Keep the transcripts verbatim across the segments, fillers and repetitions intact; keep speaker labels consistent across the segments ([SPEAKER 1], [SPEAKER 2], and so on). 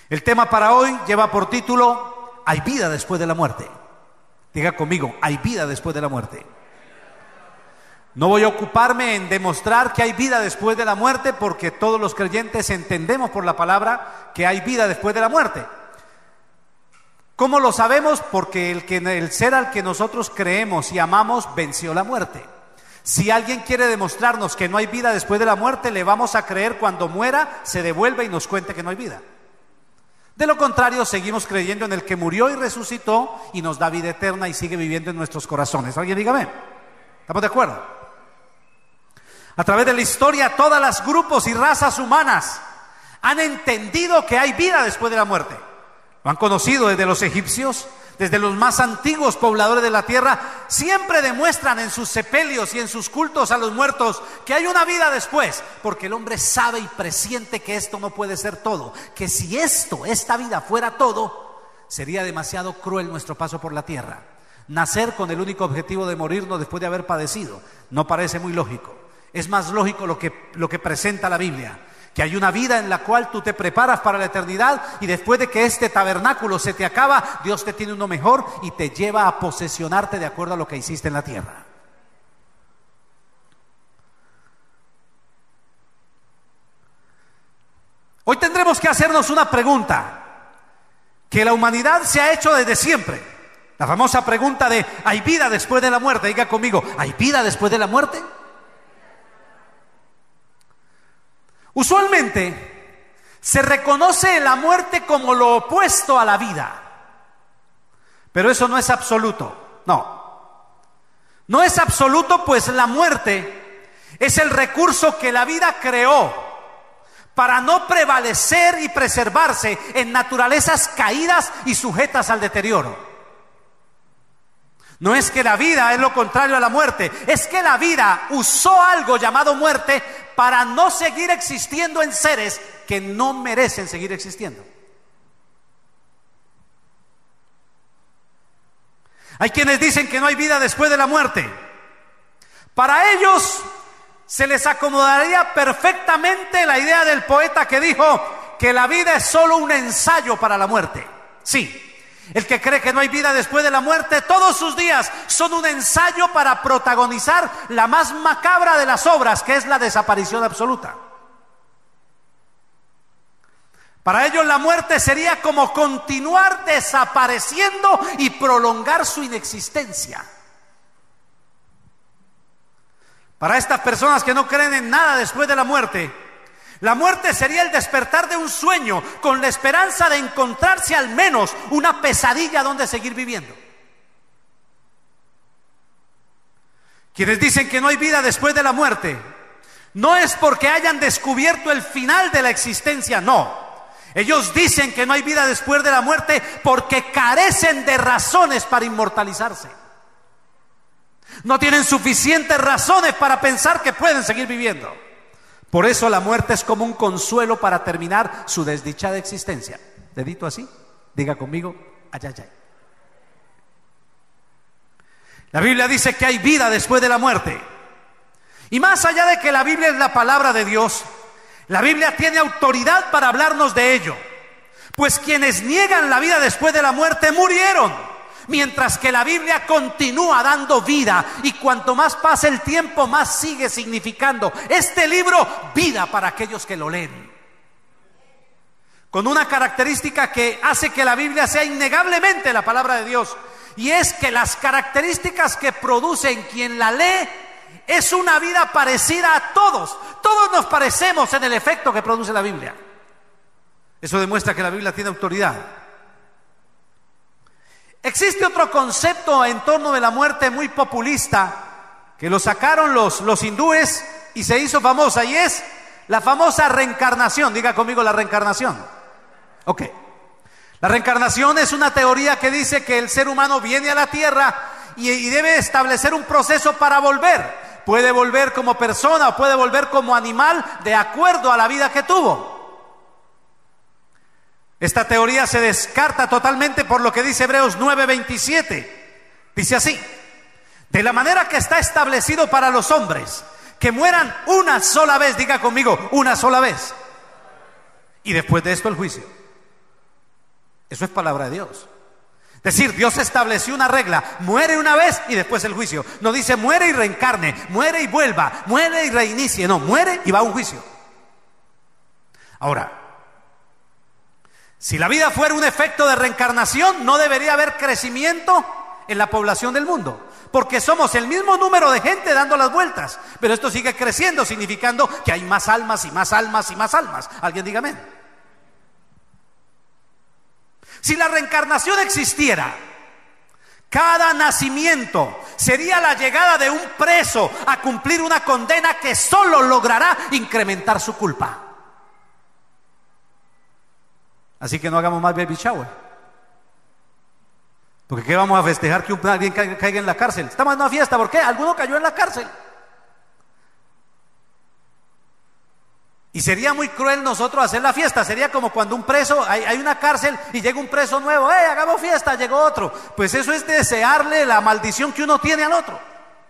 [SPEAKER 1] El tema para hoy lleva por título: hay vida después de la muerte. Diga conmigo: hay vida después de la muerte. No voy a ocuparme en demostrar que hay vida después de la muerte, porque todos los creyentes entendemos por la palabra que hay vida después de la muerte. ¿Cómo lo sabemos? Porque el, que, el ser al que nosotros creemos y amamos venció la muerte. Si alguien quiere demostrarnos que no hay vida después de la muerte, le vamos a creer cuando muera, se devuelva y nos cuente que no hay vida. De lo contrario, seguimos creyendo en el que murió y resucitó y nos da vida eterna y sigue viviendo en nuestros corazones. ¿Alguien dígame? ¿Estamos de acuerdo? A través de la historia, todas las grupos y razas humanas han entendido que hay vida después de la muerte. Lo han conocido desde los egipcios, desde los más antiguos pobladores de la tierra. Siempre demuestran en sus sepelios y en sus cultos a los muertos que hay una vida después, porque el hombre sabe y presiente que esto no puede ser todo, que si esto, esta vida fuera todo, sería demasiado cruel nuestro paso por la tierra. Nacer con el único objetivo de morirnos después de haber padecido no parece muy lógico. Es más lógico lo que, lo que presenta la Biblia, que hay una vida en la cual tú te preparas para la eternidad, y después de que este tabernáculo se te acaba, Dios te tiene uno mejor y te lleva a posesionarte de acuerdo a lo que hiciste en la tierra. Hoy tendremos que hacernos una pregunta que la humanidad se ha hecho desde siempre. La famosa pregunta de: ¿hay vida después de la muerte? Diga conmigo: ¿hay vida después de la muerte? Usualmente se reconoce la muerte como lo opuesto a la vida, pero eso no es absoluto. No, no es absoluto, pues la muerte es el recurso que la vida creó para no prevalecer y preservarse en naturalezas caídas y sujetas al deterioro. No es que la vida es lo contrario a la muerte, es que la vida usó algo llamado muerte para no seguir existiendo en seres que no merecen seguir existiendo. Hay quienes dicen que no hay vida después de la muerte. Para ellos se les acomodaría perfectamente la idea del poeta que dijo que la vida es solo un ensayo para la muerte. Sí. El que cree que no hay vida después de la muerte, todos sus días son un ensayo para protagonizar la más macabra de las obras, que es la desaparición absoluta. Para ellos la muerte sería como continuar desapareciendo y prolongar su inexistencia. Para estas personas que no creen en nada después de la muerte, la muerte sería el despertar de un sueño con la esperanza de encontrarse al menos una pesadilla donde seguir viviendo. Quienes dicen que no hay vida después de la muerte, no es porque hayan descubierto el final de la existencia, no. Ellos dicen que no hay vida después de la muerte porque carecen de razones para inmortalizarse. No tienen suficientes razones para pensar que pueden seguir viviendo. Por eso la muerte es como un consuelo para terminar su desdichada existencia. Dedito así, diga conmigo: ay, ay, ay. La Biblia dice que hay vida después de la muerte. Y más allá de que la Biblia es la palabra de Dios, la Biblia tiene autoridad para hablarnos de ello. Pues quienes niegan la vida después de la muerte murieron, mientras que la Biblia continúa dando vida, y cuanto más pasa el tiempo, más sigue significando este libro vida para aquellos que lo leen. Con una característica que hace que la Biblia sea innegablemente la palabra de Dios, y es que las características que produce en quien la lee es una vida parecida a todos. Todos nos parecemos en el efecto que produce la Biblia. Eso demuestra que la Biblia tiene autoridad. Existe otro concepto en torno de la muerte muy populista, que lo sacaron los, los hindúes y se hizo famosa, y es la famosa reencarnación. Diga conmigo: la reencarnación. Ok. La reencarnación es una teoría que dice que el ser humano viene a la tierra y, y debe establecer un proceso para volver. Puede volver como persona o puede volver como animal, de acuerdo a la vida que tuvo. Esta teoría se descarta totalmente por lo que dice Hebreos nueve veintisiete. Dice así: de la manera que está establecido para los hombres, que mueran una sola vez. Diga conmigo: una sola vez. Y después de esto el juicio. Eso es palabra de Dios. Es decir, Dios estableció una regla: muere una vez y después el juicio. No dice muere y reencarne, muere y vuelva, muere y reinicie. No, muere y va a un juicio. Ahora, si la vida fuera un efecto de reencarnación, no debería haber crecimiento en la población del mundo, porque somos el mismo número de gente dando las vueltas, pero esto sigue creciendo, significando que hay más almas y más almas y más almas. Alguien diga amén. Si la reencarnación existiera, cada nacimiento sería la llegada de un preso a cumplir una condena que solo logrará incrementar su culpa. Así que no hagamos más baby shower. Porque ¿qué vamos a festejar que un, alguien caiga, caiga en la cárcel? Estamos en una fiesta, ¿por qué? Alguno cayó en la cárcel. Y sería muy cruel nosotros hacer la fiesta. Sería como cuando un preso, hay, hay una cárcel y llega un preso nuevo. ¡Eh, hagamos fiesta! Llegó otro. Pues eso es desearle la maldición que uno tiene al otro.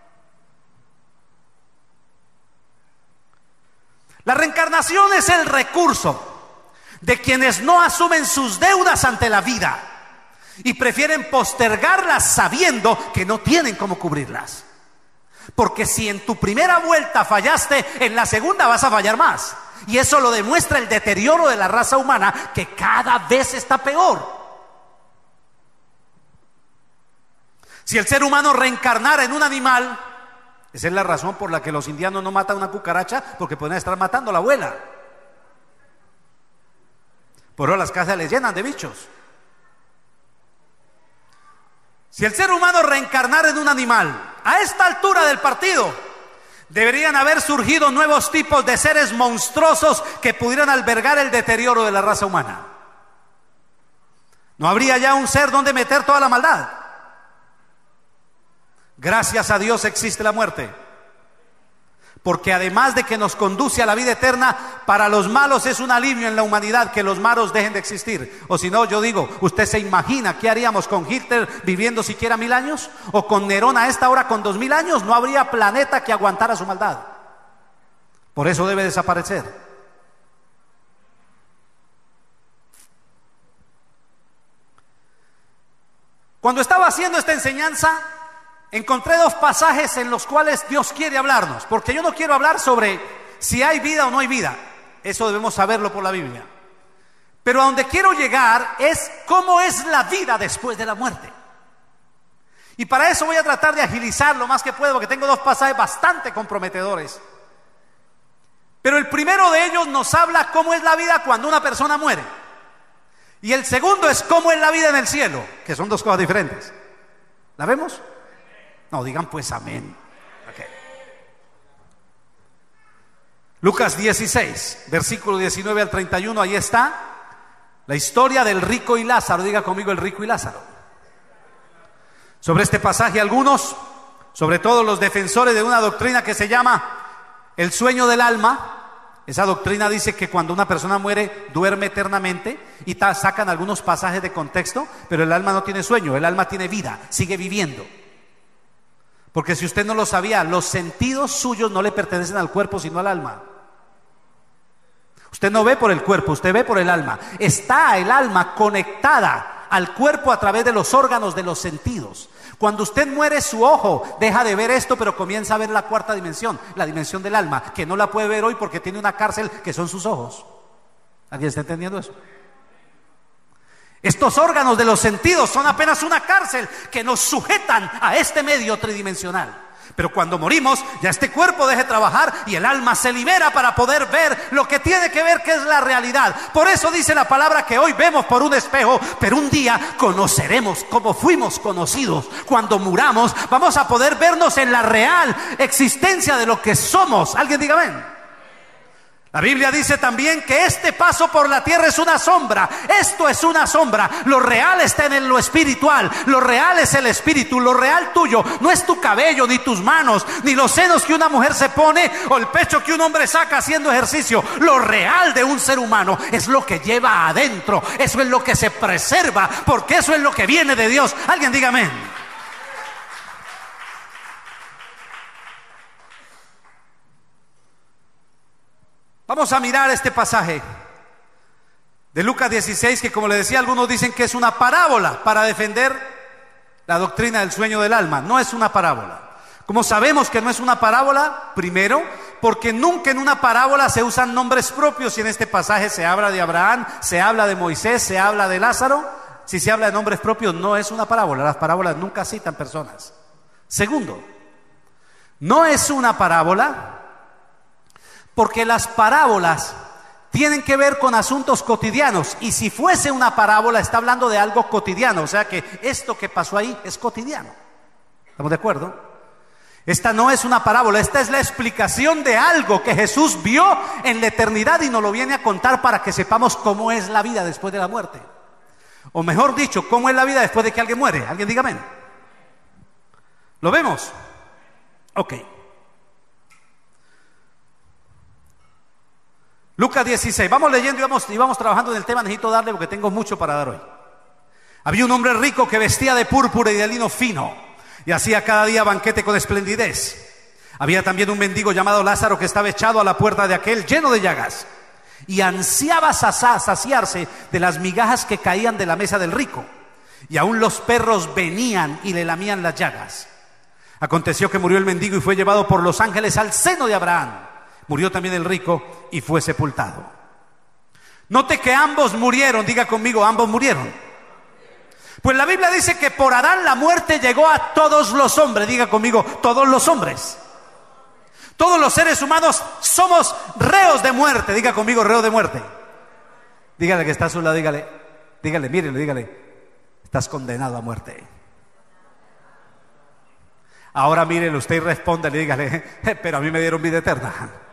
[SPEAKER 1] La reencarnación es el recurso de quienes no asumen sus deudas ante la vida y prefieren postergarlas sabiendo que no tienen cómo cubrirlas. Porque si en tu primera vuelta fallaste, en la segunda vas a fallar más. Y eso lo demuestra el deterioro de la raza humana, que cada vez está peor. Si el ser humano reencarnara en un animal, esa es la razón por la que los indianos no matan una cucaracha, porque pueden estar matando a la abuela. Por eso las casas les llenan de bichos. Si el ser humano reencarnara en un animal, a esta altura del partido deberían haber surgido nuevos tipos de seres monstruosos que pudieran albergar el deterioro de la raza humana. No habría ya un ser donde meter toda la maldad. Gracias a Dios existe la muerte, porque además de que nos conduce a la vida eterna, para los malos es un alivio en la humanidad que los malos dejen de existir. O si no, yo digo, ¿usted se imagina qué haríamos con Hitler viviendo siquiera mil años? ¿O con Nerón a esta hora con dos mil años? No habría planeta que aguantara su maldad. Por eso debe desaparecer. Cuando estaba haciendo esta enseñanza, encontré dos pasajes en los cuales Dios quiere hablarnos, porque yo no quiero hablar sobre si hay vida o no hay vida, eso debemos saberlo por la Biblia, pero a donde quiero llegar es cómo es la vida después de la muerte. Y para eso voy a tratar de agilizar lo más que puedo, porque tengo dos pasajes bastante comprometedores. Pero el primero de ellos nos habla cómo es la vida cuando una persona muere, y el segundo es cómo es la vida en el cielo, que son dos cosas diferentes. ¿La vemos? No, digan pues amén. Okay. Lucas dieciséis, versículo diecinueve al treinta y uno, ahí está la historia del rico y Lázaro. Diga conmigo, el rico y Lázaro. Sobre este pasaje algunos, sobre todo los defensores de una doctrina que se llama el sueño del alma. Esa doctrina dice que cuando una persona muere duerme eternamente, y ta, sacan algunos pasajes de contexto, pero el alma no tiene sueño, el alma tiene vida, sigue viviendo. Porque si usted no lo sabía, los sentidos suyos no le pertenecen al cuerpo sino al alma. Usted no ve por el cuerpo, usted ve por el alma. Está el alma conectada al cuerpo a través de los órganos de los sentidos. Cuando usted muere, su ojo deja de ver esto, pero comienza a ver la cuarta dimensión, la dimensión del alma, que no la puede ver hoy porque tiene una cárcel que son sus ojos. ¿Alguien está entendiendo eso? Estos órganos de los sentidos son apenas una cárcel que nos sujetan a este medio tridimensional. Pero cuando morimos, ya este cuerpo deja de trabajar y el alma se libera para poder ver lo que tiene que ver, que es la realidad. Por eso dice la palabra que hoy vemos por un espejo, pero un día conoceremos como fuimos conocidos. Cuando muramos, vamos a poder vernos en la real existencia de lo que somos. ¿Alguien diga amén? La Biblia dice también que este paso por la tierra es una sombra. Esto es una sombra. Lo real está en lo espiritual. Lo real es el espíritu. Lo real tuyo no es tu cabello, ni tus manos, ni los senos que una mujer se pone, o el pecho que un hombre saca haciendo ejercicio. Lo real de un ser humano es lo que lleva adentro. Eso es lo que se preserva, porque eso es lo que viene de Dios. Alguien diga amén. Vamos a mirar este pasaje. de Lucas dieciséis, que como le decía, algunos dicen que es una parábola para defender la doctrina del sueño del alma. No es una parábola. ¿Cómo sabemos que no es una parábola? Primero, porque nunca en una parábola se usan nombres propios, y en este pasaje se habla de Abraham, se habla de Moisés, se habla de Lázaro. Si se habla de nombres propios, no es una parábola. Las parábolas nunca citan personas. Segundo, no es una parábola porque las parábolas tienen que ver con asuntos cotidianos, y si fuese una parábola está hablando de algo cotidiano, o sea que esto que pasó ahí es cotidiano. ¿Estamos de acuerdo? Esta no es una parábola, esta es la explicación de algo que Jesús vio en la eternidad y nos lo viene a contar para que sepamos cómo es la vida después de la muerte. O mejor dicho, cómo es la vida después de que alguien muere. ¿Alguien diga amén? ¿Lo vemos? Ok. Lucas dieciséis, vamos leyendo y vamos, y vamos trabajando en el tema. Necesito darle porque tengo mucho para dar hoy. Había un hombre rico que vestía de púrpura y de lino fino, y hacía cada día banquete con esplendidez. Había también un mendigo llamado Lázaro que estaba echado a la puerta de aquel, lleno de llagas, y ansiaba saciarse de las migajas que caían de la mesa del rico, y aún los perros venían y le lamían las llagas. Aconteció que murió el mendigo y fue llevado por los ángeles al seno de Abraham. Murió también el rico y fue sepultado. Note que ambos murieron. Diga conmigo, ambos murieron. Pues la Biblia dice que por Adán la muerte llegó a todos los hombres. Diga conmigo, todos los hombres. Todos los seres humanos somos reos de muerte. Diga conmigo, reo de muerte. Dígale que está a su lado, dígale, dígale, mírele, dígale, estás condenado a muerte. Ahora mírele usted y respóndele, dígale, pero a mí me dieron vida eterna.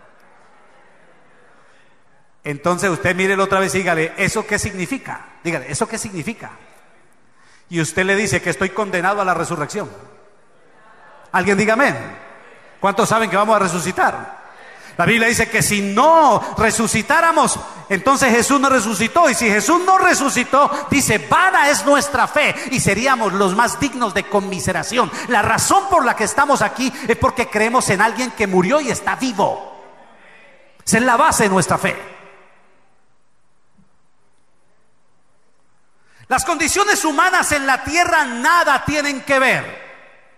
[SPEAKER 1] Entonces usted mírele otra vez y dígale, ¿eso qué significa? Dígale, ¿eso qué significa? Y usted le dice que estoy condenado a la resurrección. ¿Alguien diga amén? ¿Cuántos saben que vamos a resucitar? La Biblia dice que si no resucitáramos, entonces Jesús no resucitó. Y si Jesús no resucitó, dice, vana es nuestra fe, y seríamos los más dignos de conmiseración. La razón por la que estamos aquí es porque creemos en alguien que murió y está vivo. Esa es la base de nuestra fe. Las condiciones humanas en la tierra nada tienen que ver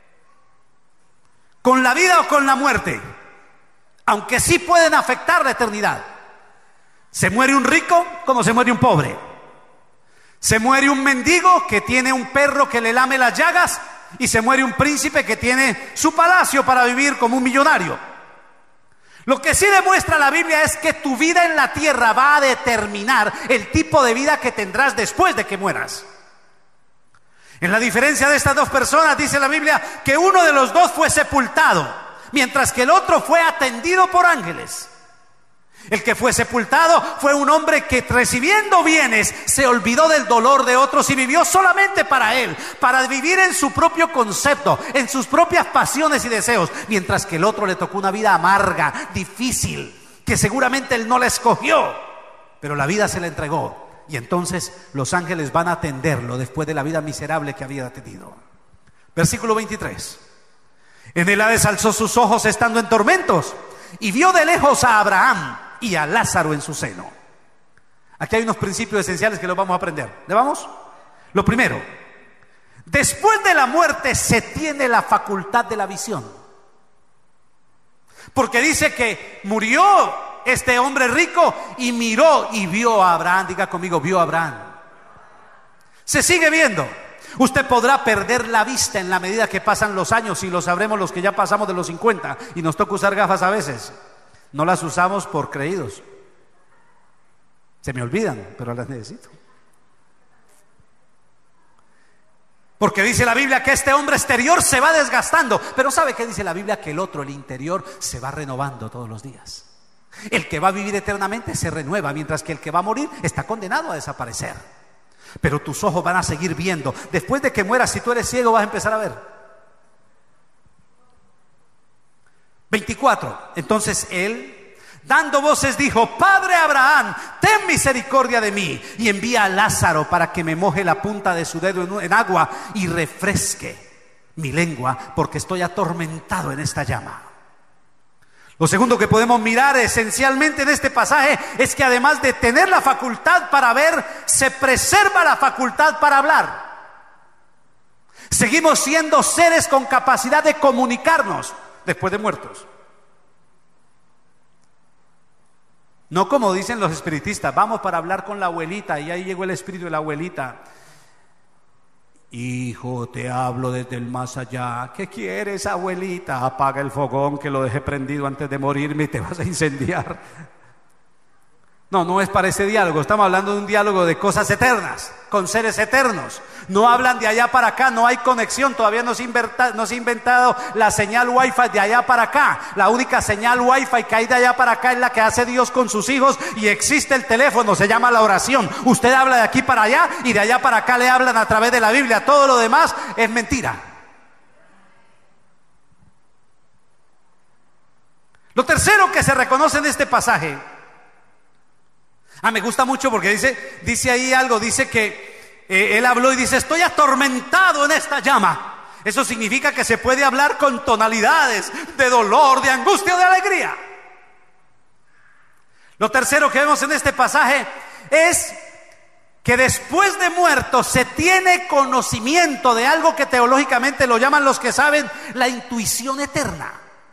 [SPEAKER 1] con la vida o con la muerte, aunque sí pueden afectar la eternidad. Se muere un rico como se muere un pobre. Se muere un mendigo que tiene un perro que le lame las llagas, y se muere un príncipe que tiene su palacio para vivir como un millonario. Lo que sí demuestra la Biblia es que tu vida en la tierra va a determinar el tipo de vida que tendrás después de que mueras. En la diferencia de estas dos personas, dice la Biblia que uno de los dos fue sepultado, mientras que el otro fue atendido por ángeles. El que fue sepultado fue un hombre que, recibiendo bienes, se olvidó del dolor de otros y vivió solamente para él, para vivir en su propio concepto, en sus propias pasiones y deseos, mientras que el otro le tocó una vida amarga, difícil, que seguramente él no la escogió, pero la vida se la entregó. Y entonces los ángeles van a atenderlo después de la vida miserable que había tenido. Versículo veintitrés. En el Hades alzó sus ojos estando en tormentos, y vio de lejos a Abraham y a Lázaro en su seno. Aquí hay unos principios esenciales que los vamos a aprender. ¿Le vamos? Lo primero, después de la muerte se tiene la facultad de la visión. Porque dice que murió este hombre rico y miró y vio a Abraham. Diga conmigo, vio a Abraham. Se sigue viendo. Usted podrá perder la vista en la medida que pasan los años, y lo sabremos los que ya pasamos de los cincuenta y nos toca usar gafas a veces. No las usamos por creídos. Se me olvidan, pero las necesito. Porque dice la Biblia que este hombre exterior se va desgastando, pero ¿sabe qué dice la Biblia? Que el otro, el interior, se va renovando todos los días. El que va a vivir eternamente se renueva, mientras que el que va a morir está condenado a desaparecer. Pero tus ojos van a seguir viendo. Después de que mueras, si tú eres ciego, vas a empezar a ver. veinticuatro. Entonces él, dando voces, dijo: Padre Abraham, ten misericordia de mí, y envía a Lázaro para que me moje la punta de su dedo en, en agua y refresque mi lengua, porque estoy atormentado en esta llama. Lo segundo que podemos mirar esencialmente en este pasaje es que además de tener la facultad para ver, se preserva la facultad para hablar. Seguimos siendo seres con capacidad de comunicarnos después de muertos. No como dicen los espiritistas, vamos para hablar con la abuelita y ahí llegó el espíritu de la abuelita. Hijo, te hablo desde el más allá. ¿Qué quieres, abuelita? Apaga el fogón que lo dejé prendido antes de morirme y te vas a incendiar. No, no es para ese diálogo. Estamos hablando de un diálogo de cosas eternas, con seres eternos. No hablan de allá para acá, no hay conexión. Todavía no se, inventa, no se ha inventado la señal Wi-Fi de allá para acá. La única señal Wi-Fi que hay de allá para acá es la que hace Dios con sus hijos. Y existe el teléfono, se llama la oración. Usted habla de aquí para allá y de allá para acá le hablan a través de la Biblia. Todo lo demás es mentira. Lo tercero que se reconoce en este pasaje, ah, me gusta mucho porque dice, dice ahí algo, dice que eh, él habló y dice, estoy atormentado en esta llama. Eso significa que se puede hablar con tonalidades de dolor, de angustia, de alegría. Lo tercero que vemos en este pasaje es que después de muerto se tiene conocimiento de algo que teológicamente lo llaman los que saben la intuición eterna.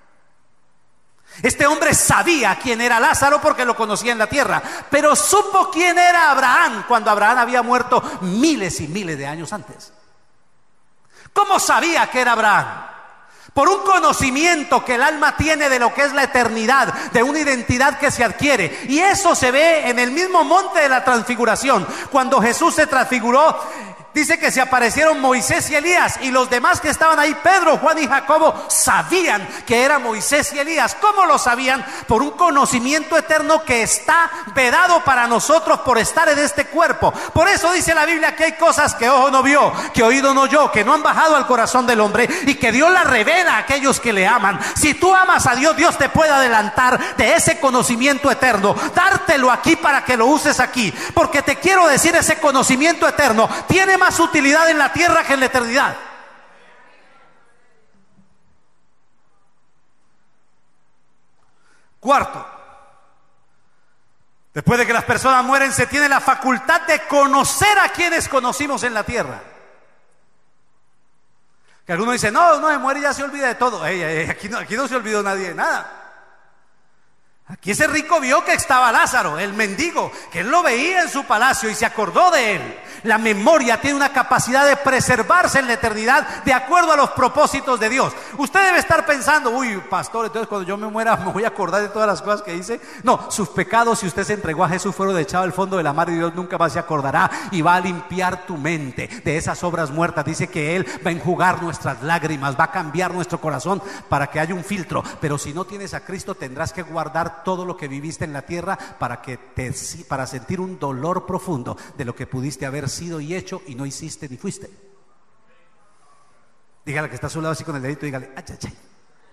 [SPEAKER 1] Este hombre sabía quién era Lázaro porque lo conocía en la tierra, pero supo quién era Abraham cuando Abraham había muerto miles y miles de años antes. ¿Cómo sabía que era Abraham? Por un conocimiento que el alma tiene de lo que es la eternidad, de una identidad que se adquiere. Y eso se ve en el mismo monte de la transfiguración. Cuando Jesús se transfiguró, dice que se aparecieron Moisés y Elías, y los demás que estaban ahí, Pedro, Juan y Jacobo, sabían que era Moisés y Elías. ¿Cómo lo sabían? Por un conocimiento eterno que está vedado para nosotros por estar en este cuerpo. Por eso dice la Biblia que hay cosas que ojo no vio, que oído no oyó, que no han bajado al corazón del hombre, y que Dios las revela a aquellos que le aman. Si tú amas a Dios, Dios te puede adelantar de ese conocimiento eterno, dártelo aquí para que lo uses aquí, porque te quiero decir, ese conocimiento eterno tiene más más utilidad en la tierra que en la eternidad. Cuarto, después de que las personas mueren, se tiene la facultad de conocer a quienes conocimos en la tierra. Que algunos dicen, no, no se muere y ya se olvida de todo. Ey, ey, aquí, no, aquí no se olvidó nadie de nada. Aquí ese rico vio que estaba Lázaro, el mendigo, que él lo veía en su palacio y se acordó de él. La memoria tiene una capacidad de preservarse en la eternidad de acuerdo a los propósitos de Dios. Usted debe estar pensando, uy, pastor, entonces cuando yo me muera me voy a acordar de todas las cosas que hice. No, sus pecados, si usted se entregó a Jesús, fueron echados al fondo de la mar y Dios nunca más se acordará y va a limpiar tu mente de esas obras muertas. Dice que Él va a enjugar nuestras lágrimas, va a cambiar nuestro corazón para que haya un filtro. Pero si no tienes a Cristo, tendrás que guardar todo lo que viviste en la tierra para que te, para sentir un dolor profundo de lo que pudiste haber sido y hecho y no hiciste ni fuiste. Dígale que está a su lado así con el dedito, dígale, ay, ay, ay.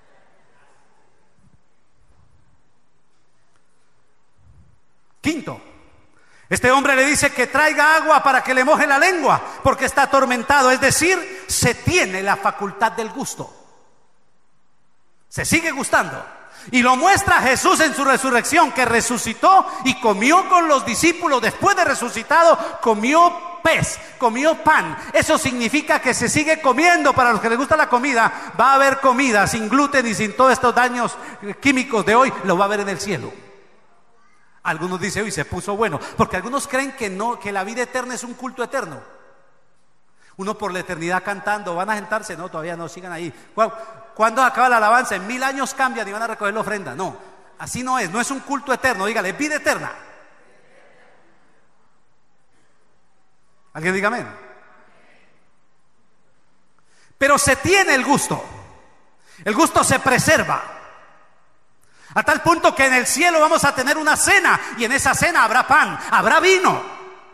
[SPEAKER 1] Quinto, este hombre le dice que traiga agua para que le moje la lengua porque está atormentado, es decir, se tiene la facultad del gusto, se sigue gustando. Y lo muestra Jesús en su resurrección, que resucitó y comió con los discípulos. Después de resucitado, comió pez, comió pan. Eso significa que se sigue comiendo. Para los que les gusta la comida, va a haber comida sin gluten y sin todos estos daños químicos de hoy. Lo va a ver en el cielo. Algunos dicen, uy, se puso bueno, porque algunos creen que no, que la vida eterna es un culto eterno. Uno por la eternidad cantando, van a sentarse, no, todavía no, sigan ahí. ¿Cuándo acaba la alabanza? En mil años cambian y van a recoger la ofrenda. No, así no es, no es un culto eterno. Dígale, es vida eterna. ¿Alguien diga amén? Pero se tiene el gusto. El gusto se preserva. A tal punto que en el cielo vamos a tener una cena y en esa cena habrá pan, habrá vino.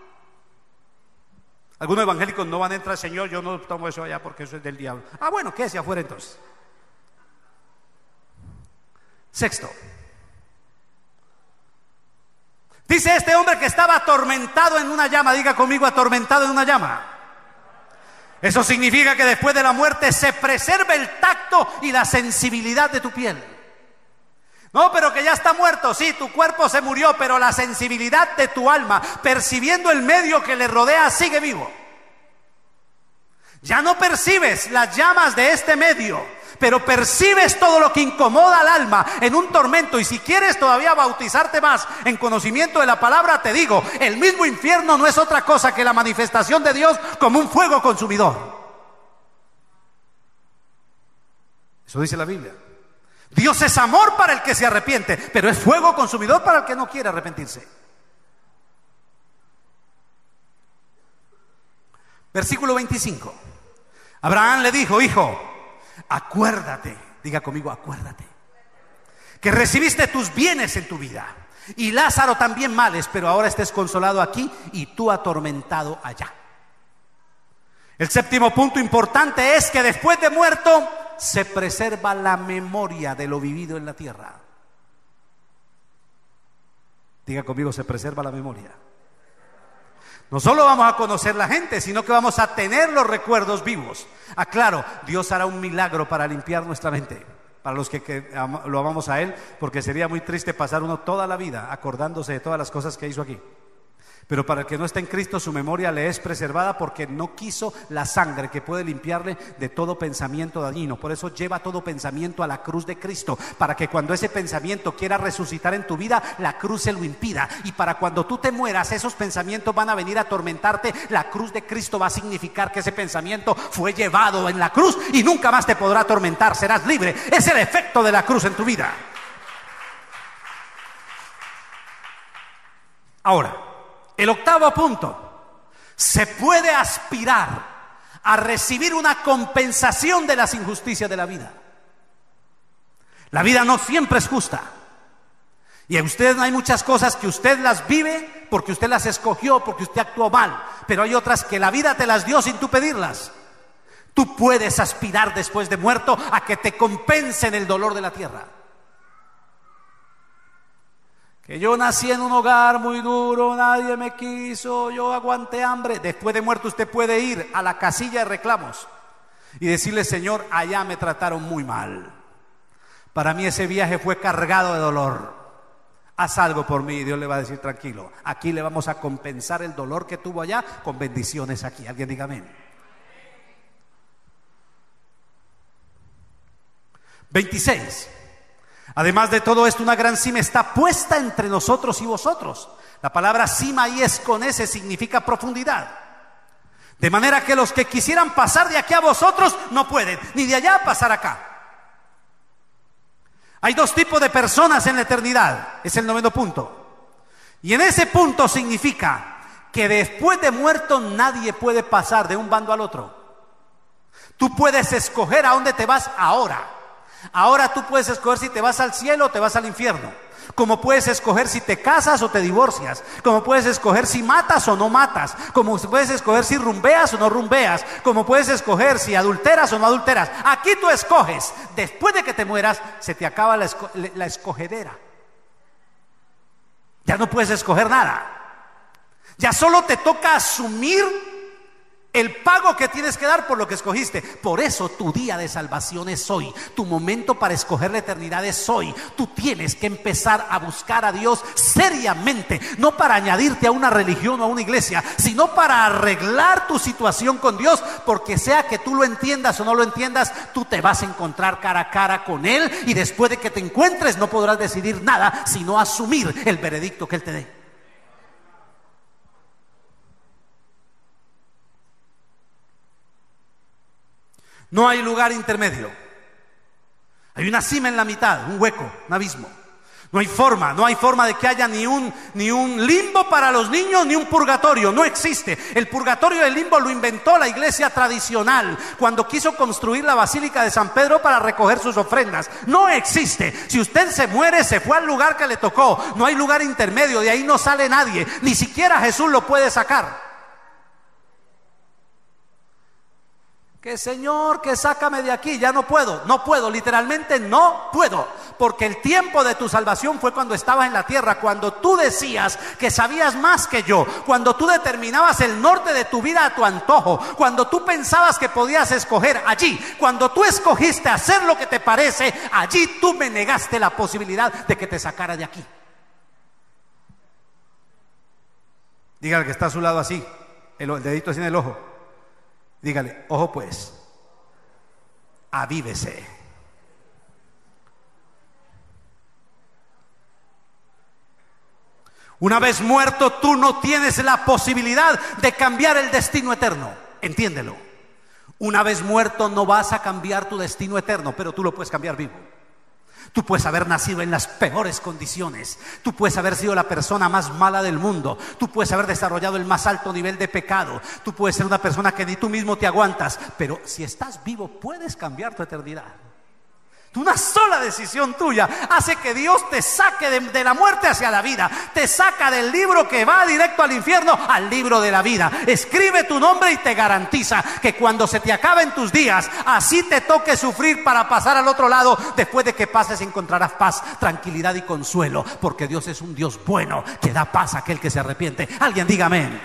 [SPEAKER 1] Algunos evangélicos no van a entrar, Señor, yo no tomo eso allá porque eso es del diablo. Ah, bueno, quédese afuera entonces. Sexto, dice este hombre que estaba atormentado en una llama. Diga conmigo, atormentado en una llama. Eso significa que después de la muerte se preserva el tacto y la sensibilidad de tu piel. No, pero que ya está muerto. Sí, tu cuerpo se murió, pero la sensibilidad de tu alma, percibiendo el medio que le rodea, sigue vivo. Ya no percibes las llamas de este medio, pero percibes todo lo que incomoda al alma en un tormento. Y si quieres todavía bautizarte más en conocimiento de la palabra, te digo, el mismo infierno no es otra cosa que la manifestación de Dios como un fuego consumidor. Eso dice la Biblia. Dios es amor para el que se arrepiente, pero es fuego consumidor para el que no quiere arrepentirse. Versículo veinticinco. Abraham le dijo: hijo, acuérdate, diga conmigo, acuérdate, que recibiste tus bienes en tu vida, y Lázaro también males, pero ahora estés consolado aquí y tú atormentado allá. El séptimo punto importante es que después de muerto se preserva la memoria de lo vivido en la tierra. Diga conmigo, se preserva la memoria. No solo vamos a conocer la gente, sino que vamos a tener los recuerdos vivos. Aclaro, Dios hará un milagro para limpiar nuestra mente, para los que, que lo amamos a Él, porque sería muy triste pasar uno toda la vida acordándose de todas las cosas que hizo aquí. Pero para el que no está en Cristo, su memoria le es preservada porque no quiso la sangre que puede limpiarle de todo pensamiento dañino. Por eso lleva todo pensamiento a la cruz de Cristo, para que cuando ese pensamiento quiera resucitar en tu vida, la cruz se lo impida. Y para cuando tú te mueras, esos pensamientos van a venir a atormentarte. La cruz de Cristo va a significar que ese pensamiento fue llevado en la cruz y nunca más te podrá atormentar. Serás libre. Es el efecto de la cruz en tu vida. Ahora, el octavo punto: se puede aspirar a recibir una compensación de las injusticias de la vida. La vida no siempre es justa, y a usted hay muchas cosas que usted las vive porque usted las escogió, porque usted actuó mal, pero hay otras que la vida te las dio sin tú pedirlas. Tú puedes aspirar después de muerto a que te compensen el dolor de la tierra. Que yo nací en un hogar muy duro, nadie me quiso, yo aguanté hambre. Después de muerto usted puede ir a la casilla de reclamos y decirle: Señor, allá me trataron muy mal. Para mí ese viaje fue cargado de dolor. Haz algo por mí. Y Dios le va a decir: tranquilo, aquí le vamos a compensar el dolor que tuvo allá con bendiciones aquí. Alguien diga amén. veintiséis. Además de todo esto, una gran cima está puesta entre nosotros y vosotros. La palabra cima ahí es con S, significa profundidad. De manera que los que quisieran pasar de aquí a vosotros no pueden, ni de allá pasar acá. Hay dos tipos de personas en la eternidad. Es el noveno punto. Y en ese punto significa que después de muerto nadie puede pasar de un bando al otro. Tú puedes escoger a dónde te vas ahora. Ahora tú puedes escoger si te vas al cielo o te vas al infierno. Como puedes escoger si te casas o te divorcias. Como puedes escoger si matas o no matas. Como puedes escoger si rumbeas o no rumbeas. Como puedes escoger si adulteras o no adulteras. Aquí tú escoges. Después de que te mueras, se te acaba la, esco la escogedera. Ya no puedes escoger nada. Ya solo te toca asumir el pago que tienes que dar por lo que escogiste. Por eso tu día de salvación es hoy. Tu momento para escoger la eternidad es hoy. Tú tienes que empezar a buscar a Dios seriamente. No para añadirte a una religión o a una iglesia, sino para arreglar tu situación con Dios. Porque sea que tú lo entiendas o no lo entiendas, tú te vas a encontrar cara a cara con Él. Y después de que te encuentres no podrás decidir nada, sino asumir el veredicto que Él te dé. No hay lugar intermedio. Hay una cima en la mitad, un hueco, un abismo. No hay forma, no hay forma de que haya ni un, ni un limbo para los niños, ni un purgatorio. No existe. El purgatorio y el limbo lo inventó la iglesia tradicional cuando quiso construir la Basílica de San Pedro para recoger sus ofrendas. No existe. Si usted se muere, se fue al lugar que le tocó. No hay lugar intermedio, de ahí no sale nadie. Ni siquiera Jesús lo puede sacar. Que Señor, que sácame de aquí, ya no puedo, no puedo, literalmente no puedo, porque el tiempo de tu salvación fue cuando estabas en la tierra, cuando tú decías que sabías más que yo, cuando tú determinabas el norte de tu vida a tu antojo, cuando tú pensabas que podías escoger allí, cuando tú escogiste hacer lo que te parece, allí tú me negaste la posibilidad de que te sacara de aquí. Dígale que está a su lado así, el, el dedito así en el ojo. Dígale, ojo pues, avívese. Una vez muerto, tú no tienes la posibilidad de cambiar el destino eterno. Entiéndelo. Una vez muerto no vas a cambiar tu destino eterno, pero tú lo puedes cambiar vivo. Tú puedes haber nacido en las peores condiciones. Tú puedes haber sido la persona más mala del mundo. Tú puedes haber desarrollado el más alto nivel de pecado. Tú puedes ser una persona que ni tú mismo te aguantas. Pero si estás vivo, puedes cambiar tu eternidad. Una sola decisión tuya hace que Dios te saque de, de la muerte hacia la vida. Te saca del libro que va directo al infierno al libro de la vida. Escribe tu nombre y te garantiza que cuando se te acaben tus días, así te toque sufrir para pasar al otro lado, después de que pases encontrarás paz, tranquilidad y consuelo, porque Dios es un Dios bueno que da paz a aquel que se arrepiente. Alguien diga amén.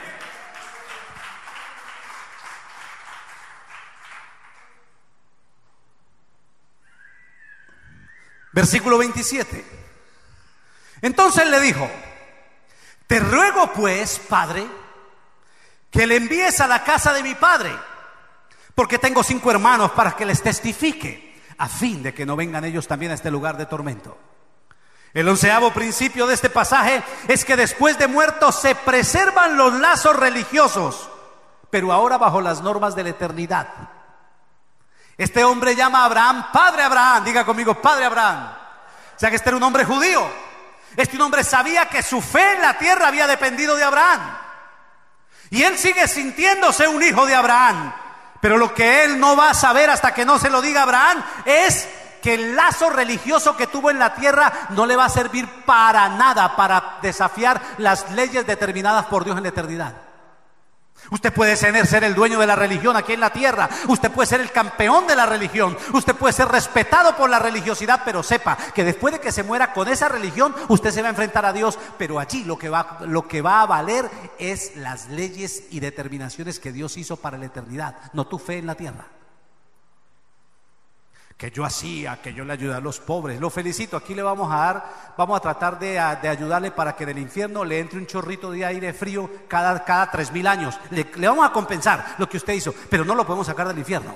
[SPEAKER 1] Versículo veintisiete. Entonces le dijo: te ruego pues, padre, que le envíes a la casa de mi padre, porque tengo cinco hermanos, para que les testifique, a fin de que no vengan ellos también a este lugar de tormento. El onceavo principio de este pasaje es que después de muertos se preservan los lazos religiosos, pero ahora bajo las normas de la eternidad. Este hombre llama a Abraham Padre Abraham. Diga conmigo, Padre Abraham. O sea que este era un hombre judío. Este hombre sabía que su fe en la tierra había dependido de Abraham, y él sigue sintiéndose un hijo de Abraham. Pero lo que él no va a saber hasta que no se lo diga Abraham es que el lazo religioso que tuvo en la tierra no le va a servir para nada para desafiar las leyes determinadas por Dios en la eternidad. Usted puede ser, ser el dueño de la religión aquí en la tierra. Usted puede ser el campeón de la religión. Usted puede ser respetado por la religiosidad, pero sepa que después de que se muera con esa religión, usted se va a enfrentar a Dios. Pero allí lo que va, lo que va a valer es las leyes y determinaciones que Dios hizo para la eternidad, no tu fe en la tierra. Que yo hacía, que yo le ayudé a los pobres. Lo felicito, aquí le vamos a dar, vamos a tratar de, de ayudarle para que del infierno le entre un chorrito de aire frío cada, cada tres mil años. Le, le vamos a compensar lo que usted hizo, pero no lo podemos sacar del infierno.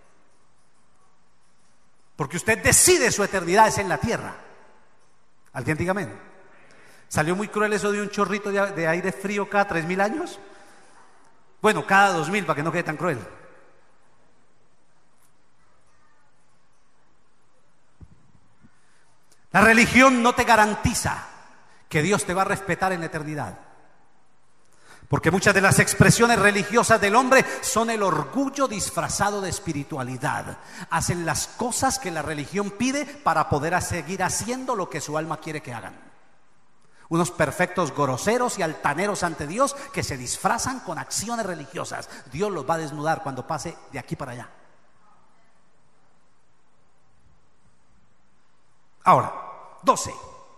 [SPEAKER 1] Porque usted decide su eternidad es en la tierra. ¿Alguien diga amén? ¿Salió muy cruel eso de un chorrito de, de aire frío cada tres mil años? Bueno, cada dos mil, para que no quede tan cruel. La religión no te garantiza que Dios te va a respetar en la eternidad, porque muchas de las expresiones religiosas del hombre son el orgullo disfrazado de espiritualidad. Hacen las cosas que la religión pide para poder seguir haciendo lo que su alma quiere que hagan. Unos perfectos groseros y altaneros ante Dios que se disfrazan con acciones religiosas. Dios los va a desnudar cuando pase de aquí para allá. Ahora, doce.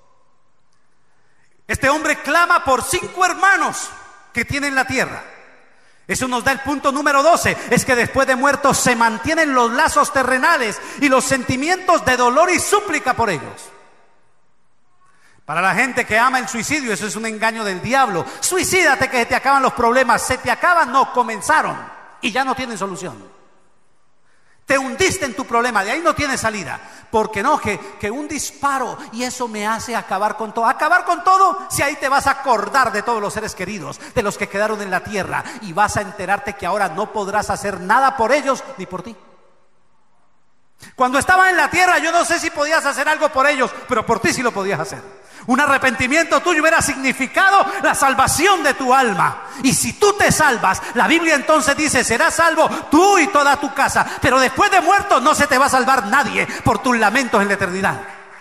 [SPEAKER 1] Este hombre clama por cinco hermanos que tienen la tierra. Eso nos da el punto número doce. Es que después de muertos se mantienen los lazos terrenales y los sentimientos de dolor y súplica por ellos. Para la gente que ama el suicidio, eso es un engaño del diablo. Suicídate que se te acaban los problemas. Se te acaban, no, comenzaron y ya no tienen solución. Te hundiste en tu problema, de ahí no tienes salida. Porque no, que, que un disparo y eso me hace acabar con todo. ¿Acabar con todo? Si ahí te vas a acordar de todos los seres queridos, de los que quedaron en la tierra, y vas a enterarte que ahora no podrás hacer nada por ellos ni por ti. Cuando estaba en la tierra yo no sé si podías hacer algo por ellos, pero por ti sí lo podías hacer. Un arrepentimiento tuyo hubiera significado la salvación de tu alma. Y si tú te salvas, la Biblia entonces dice: serás salvo tú y toda tu casa. Pero después de muerto no se te va a salvar nadie por tus lamentos en la eternidad.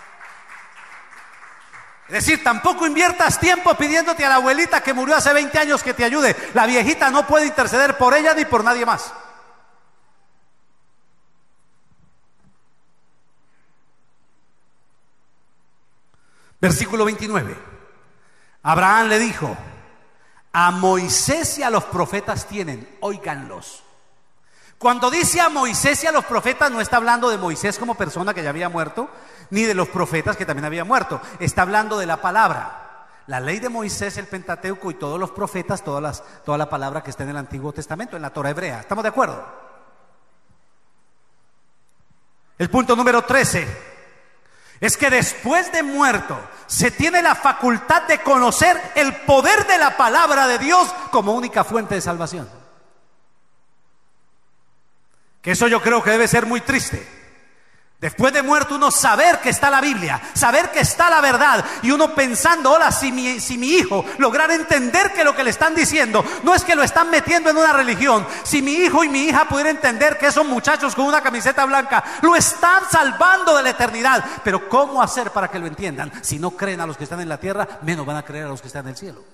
[SPEAKER 1] Es decir, tampoco inviertas tiempo pidiéndote a la abuelita que murió hace veinte años que te ayude. La viejita no puede interceder por ella ni por nadie más. Versículo veintinueve. Abraham le dijo: a Moisés y a los profetas tienen, óiganlos. Cuando dice a Moisés y a los profetas, no está hablando de Moisés como persona que ya había muerto, ni de los profetas que también habían muerto. Está hablando de la palabra. La ley de Moisés, el Pentateuco y todos los profetas, todas las, toda la palabra que está en el Antiguo Testamento, en la Torah hebrea. ¿Estamos de acuerdo? El punto número trece es que después de muerto se tiene la facultad de conocer el poder de la palabra de Dios como única fuente de salvación. Que eso yo creo que debe ser muy triste. Después de muerto uno saber que está la Biblia, saber que está la verdad, y uno pensando: hola, si mi, si mi hijo lograra entender que lo que le están diciendo no es que lo están metiendo en una religión, si mi hijo y mi hija pudiera entender que esos muchachos con una camiseta blanca lo están salvando de la eternidad. Pero ¿cómo hacer para que lo entiendan? Si no creen a los que están en la tierra, menos van a creer a los que están en el cielo.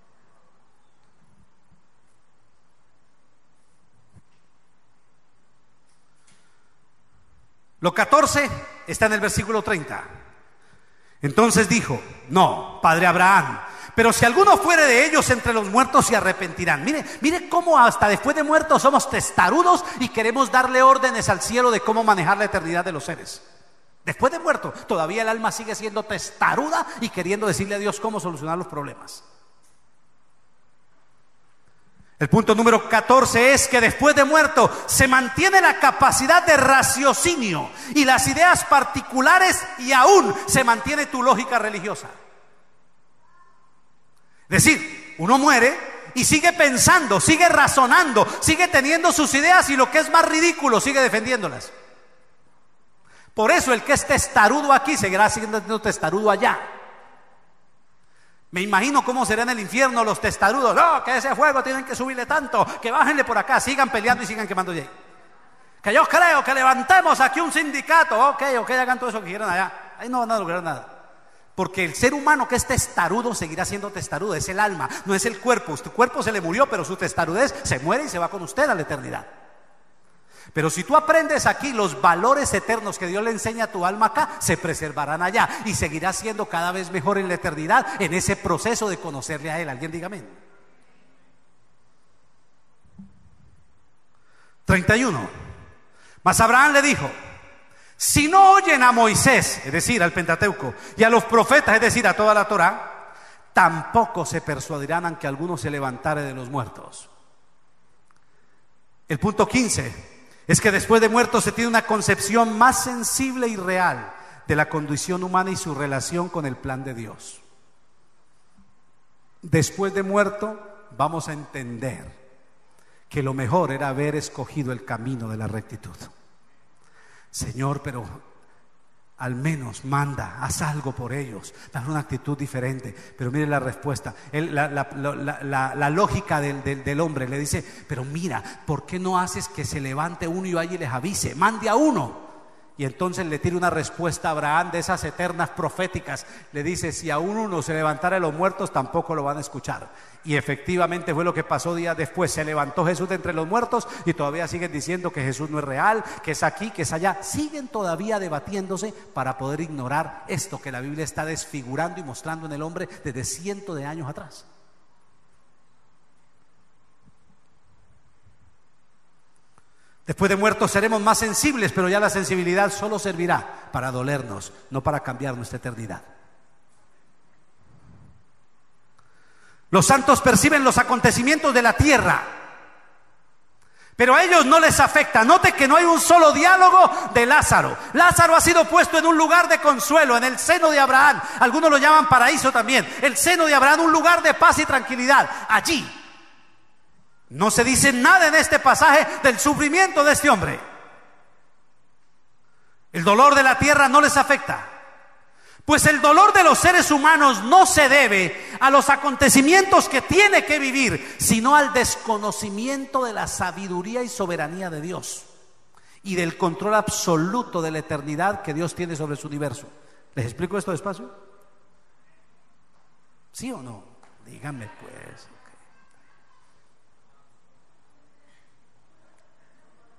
[SPEAKER 1] Lo catorce está en el versículo treinta. Entonces dijo: no, padre Abraham, pero si alguno fuere de ellos entre los muertos, se arrepentirán. Mire, mire cómo hasta después de muertos somos testarudos y queremos darle órdenes al cielo de cómo manejar la eternidad de los seres. Después de muerto, todavía el alma sigue siendo testaruda y queriendo decirle a Dios cómo solucionar los problemas. El punto número catorce es que después de muerto se mantiene la capacidad de raciocinio y las ideas particulares, y aún se mantiene tu lógica religiosa. Es decir, uno muere y sigue pensando, sigue razonando, sigue teniendo sus ideas, y lo que es más ridículo, sigue defendiéndolas. Por eso el que es testarudo aquí seguirá siendo testarudo allá. Me imagino cómo será en el infierno los testarudos. No, que ese fuego tienen que subirle tanto, que bájenle por acá, sigan peleando y sigan quemando allí. Que yo creo que levantemos aquí un sindicato. Ok, ok, hagan todo eso que quieran allá. Ahí no van a lograr nada. Porque el ser humano que es testarudo seguirá siendo testarudo. Es el alma, no es el cuerpo. Tu cuerpo se le murió, pero su testarudez se muere y se va con usted a la eternidad. Pero si tú aprendes aquí los valores eternos que Dios le enseña a tu alma acá, se preservarán allá y seguirás siendo cada vez mejor en la eternidad, en ese proceso de conocerle a Él. Alguien diga amén. treinta y uno. Mas Abraham le dijo: si no oyen a Moisés, es decir, al Pentateuco, y a los profetas, es decir, a toda la Torah, tampoco se persuadirán aunque alguno se levantare de los muertos. El punto quince es que después de muerto se tiene una concepción más sensible y real de la condición humana y su relación con el plan de Dios. Después de muerto vamos a entender que lo mejor era haber escogido el camino de la rectitud. Señor, pero al menos manda, haz algo por ellos, dale una actitud diferente. Pero mire la respuesta, Él, la, la, la, la, la lógica del, del, del hombre le dice: pero mira, ¿por qué no haces que se levante uno y vaya y les avise? Mande a uno. Y entonces le tira una respuesta a Abraham de esas eternas proféticas. Le dice: si aún uno se levantara de los muertos, tampoco lo van a escuchar. Y efectivamente fue lo que pasó días después. Se levantó Jesús de entre los muertos y todavía siguen diciendo que Jesús no es real, que es aquí, que es allá. Siguen todavía debatiéndose para poder ignorar esto que la Biblia está desfigurando y mostrando en el hombre desde cientos de años atrás. Después de muertos seremos más sensibles, pero ya la sensibilidad solo servirá para dolernos, no para cambiar nuestra eternidad. Los santos perciben los acontecimientos de la tierra, pero a ellos no les afecta. Note que no hay un solo diálogo de Lázaro. Lázaro ha sido puesto en un lugar de consuelo, en el seno de Abraham. Algunos lo llaman paraíso también. El seno de Abraham, un lugar de paz y tranquilidad. Allí no se dice nada en este pasaje del sufrimiento de este hombre. El dolor de la tierra no les afecta, pues el dolor de los seres humanos no se debe a los acontecimientos que tiene que vivir, sino al desconocimiento de la sabiduría y soberanía de Dios y del control absoluto de la eternidad que Dios tiene sobre su universo. ¿Les explico esto despacio? ¿Sí o no? Díganme pues.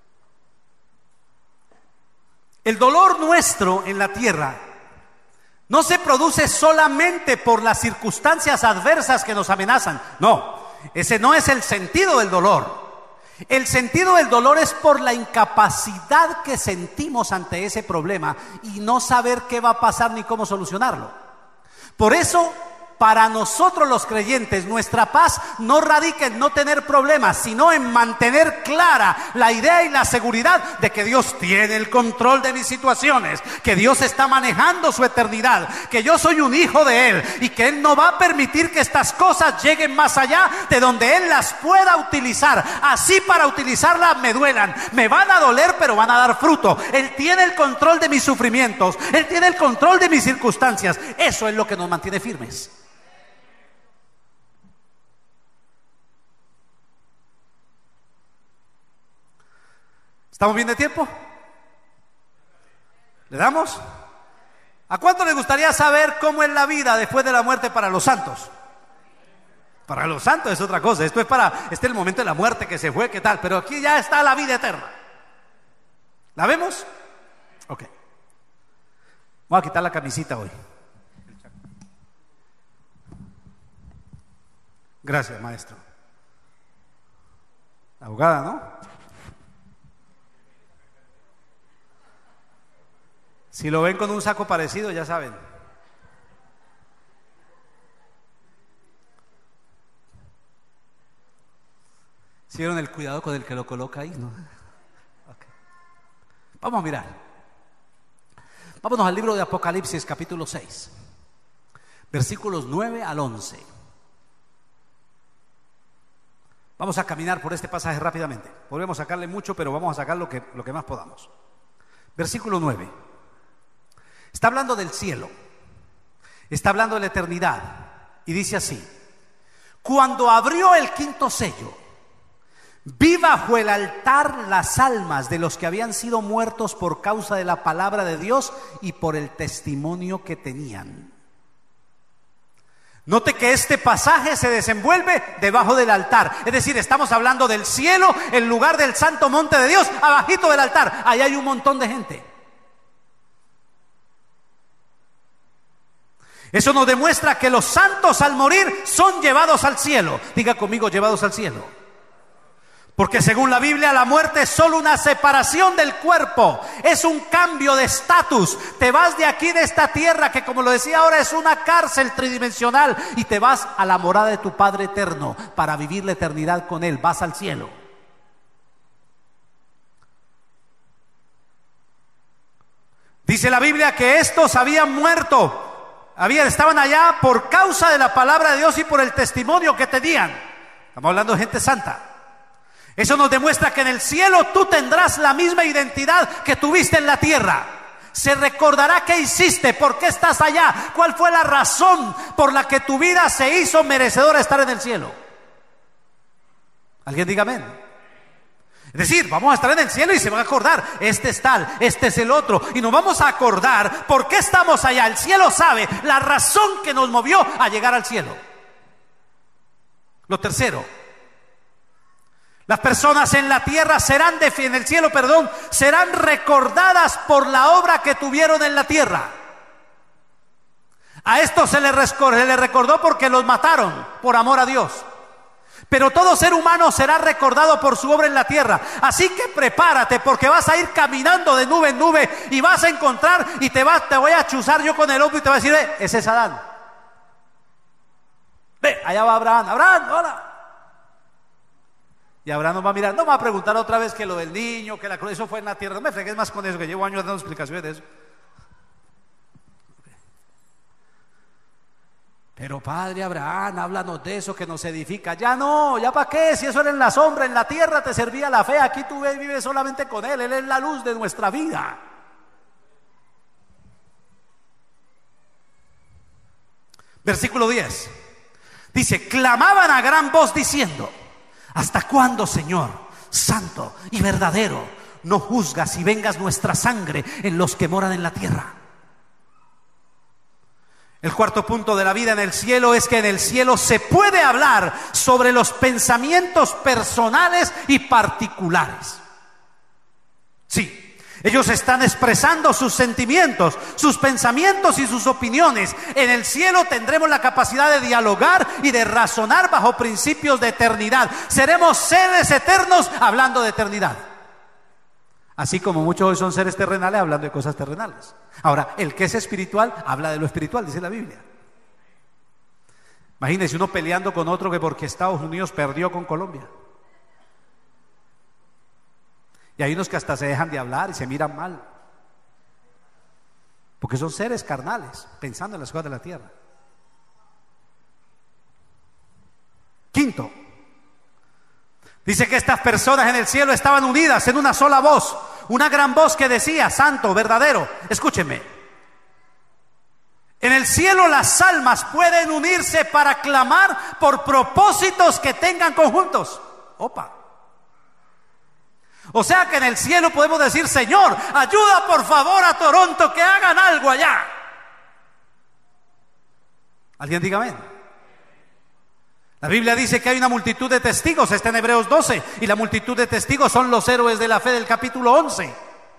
[SPEAKER 1] El dolor nuestro en la tierra no se produce solamente por las circunstancias adversas que nos amenazan. No, ese no es el sentido del dolor. El sentido del dolor es por la incapacidad que sentimos ante ese problema y no saber qué va a pasar ni cómo solucionarlo. Por eso, para nosotros los creyentes, nuestra paz no radica en no tener problemas, sino en mantener clara la idea y la seguridad de que Dios tiene el control de mis situaciones, que Dios está manejando su eternidad, que yo soy un hijo de Él y que Él no va a permitir que estas cosas lleguen más allá de donde Él las pueda utilizar. Así para utilizarlas me duelan, me van a doler, pero van a dar fruto. Él tiene el control de mis sufrimientos, Él tiene el control de mis circunstancias. Eso es lo que nos mantiene firmes. ¿Estamos bien de tiempo? ¿Le damos? ¿A cuánto les gustaría saber cómo es la vida después de la muerte para los santos? Para los santos es otra cosa. Esto es para, este es el momento de la muerte que se fue, ¿qué tal? Pero aquí ya está la vida eterna. ¿La vemos? Ok. Voy a quitar la camisita hoy. Gracias, maestro. La abogada, ¿no? Si lo ven con un saco parecido, ya saben. ¿Sí vieron el cuidado con el que lo coloca ahí? ¿No? Okay. Vamos a mirar. Vámonos al libro de Apocalipsis, capítulo seis, versículos nueve al once. Vamos a caminar por este pasaje rápidamente. Podemos sacarle mucho, pero vamos a sacar lo que, lo que más podamos. Versículo nueve. Está hablando del cielo, está hablando de la eternidad, y dice así: cuando abrió el quinto sello, vi bajo el altar las almas de los que habían sido muertos por causa de la palabra de Dios y por el testimonio que tenían. Note que este pasaje se desenvuelve debajo del altar, es decir, estamos hablando del cielo, el lugar del santo monte de Dios, abajito del altar. Ahí hay un montón de gente. Eso nos demuestra que los santos al morir son llevados al cielo. Diga conmigo, llevados al cielo. Porque según la Biblia, la muerte es solo una separación del cuerpo, es un cambio de estatus. Te vas de aquí, de esta tierra, que como lo decía ahora es una cárcel tridimensional, y te vas a la morada de tu Padre eterno para vivir la eternidad con Él. Vas al cielo. Dice la Biblia que estos habían muerto, habían, estaban allá por causa de la palabra de Dios y por el testimonio que tenían. Estamos hablando de gente santa. Eso nos demuestra que en el cielo tú tendrás la misma identidad que tuviste en la tierra. Se recordará qué hiciste, por qué estás allá, cuál fue la razón por la que tu vida se hizo merecedora de estar en el cielo. ¿Alguien diga amén? Es decir, vamos a estar en el cielo y se van a acordar, este es tal, este es el otro, y nos vamos a acordar por qué estamos allá. El cielo sabe la razón que nos movió a llegar al cielo. Lo tercero, las personas en la tierra serán, de, en el cielo, perdón, serán recordadas por la obra que tuvieron en la tierra. A esto se les recordó porque los mataron por amor a Dios. Pero todo ser humano será recordado por su obra en la tierra. Así que prepárate, porque vas a ir caminando de nube en nube y vas a encontrar, y te, vas, te voy a chuzar yo con el hombro y te voy a decir: ve, ese es Adán. Ve, allá va Abraham. Abraham, hola. Y Abraham nos va a mirar, no me va a preguntar otra vez que lo del niño, que la cruz, eso fue en la tierra. No me fregues más con eso, que llevo años dando explicaciones de eso. Pero Padre Abraham, háblanos de eso que nos edifica. Ya no, ya para qué, si eso era en la sombra, en la tierra te servía la fe, aquí tú vives solamente con Él, Él es la luz de nuestra vida. Versículo diez, dice: clamaban a gran voz diciendo: ¿hasta cuándo, Señor, santo y verdadero, no juzgas y vengas nuestra sangre en los que moran en la tierra? El cuarto punto de la vida en el cielo es que en el cielo se puede hablar sobre los pensamientos personales y particulares. Sí, Ellos están expresando sus sentimientos, sus pensamientos y sus opiniones. En el cielo tendremos la capacidad de dialogar y de razonar bajo principios de eternidad. Seremos seres eternos hablando de eternidad. Así como muchos hoy son seres terrenales hablando de cosas terrenales. Ahora, el que es espiritual habla de lo espiritual, dice la Biblia. Imagínense uno peleando con otro que porque Estados Unidos perdió con Colombia. Y hay unos que hasta se dejan de hablar y se miran mal, porque son seres carnales, pensando en las cosas de la tierra. Quinto, dice que estas personas en el cielo estaban unidas en una sola voz, una gran voz que decía: santo, verdadero. Escúchenme, en el cielo las almas pueden unirse para clamar por propósitos que tengan conjuntos. Opa. O sea que en el cielo podemos decir: Señor, ayuda por favor a Toronto, que hagan algo allá. ¿Alguien diga amén? La Biblia dice que hay una multitud de testigos, está en Hebreos doce, y la multitud de testigos son los héroes de la fe del capítulo once.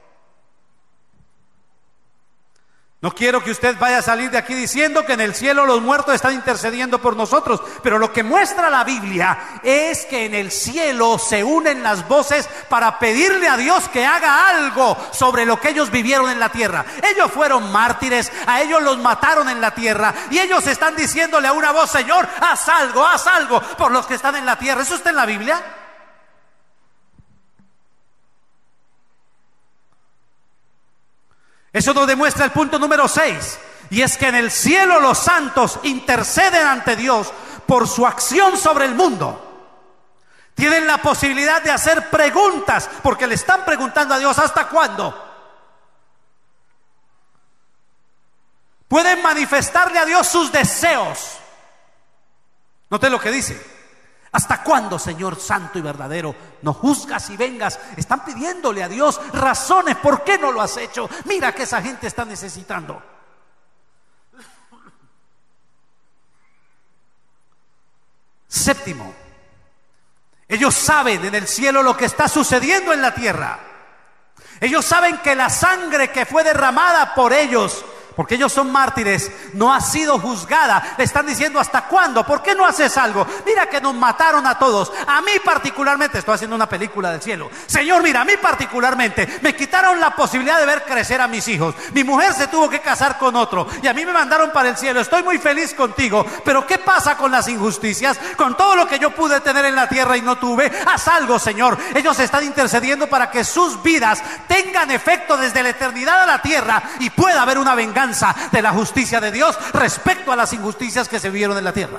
[SPEAKER 1] No quiero que usted vaya a salir de aquí diciendo que en el cielo los muertos están intercediendo por nosotros, pero lo que muestra la Biblia es que en el cielo se unen las voces para pedirle a Dios que haga algo sobre lo que ellos vivieron en la tierra. Ellos fueron mártires, a ellos los mataron en la tierra, y ellos están diciéndole a una voz: Señor, haz algo, haz algo por los que están en la tierra. ¿Eso está en la Biblia? Eso nos demuestra el punto número seis, y es que en el cielo los santos interceden ante Dios por su acción sobre el mundo. Tienen la posibilidad de hacer preguntas, porque le están preguntando a Dios: ¿hasta cuándo? Pueden manifestarle a Dios sus deseos. Note lo que dice: ¿hasta cuándo, Señor santo y verdadero, nos juzgas y vengas? Están pidiéndole a Dios razones. ¿Por qué no lo has hecho? Mira que esa gente está necesitando. Séptimo, ellos saben en el cielo lo que está sucediendo en la tierra. Ellos saben que la sangre que fue derramada por ellos, porque ellos son mártires, no ha sido juzgada. Le están diciendo: ¿hasta cuándo? ¿Por qué no haces algo? Mira que nos mataron a todos. A mí particularmente, estoy haciendo una película del cielo. Señor, mira, a mí particularmente me quitaron la posibilidad de ver crecer a mis hijos. Mi mujer se tuvo que casar con otro y a mí me mandaron para el cielo. Estoy muy feliz contigo, pero ¿qué pasa con las injusticias? Con todo lo que yo pude tener en la tierra y no tuve. Haz algo, Señor. Ellos están intercediendo para que sus vidas tengan efecto desde la eternidad a la tierra y pueda haber una venganza de la justicia de Dios respecto a las injusticias que se vieron en la tierra.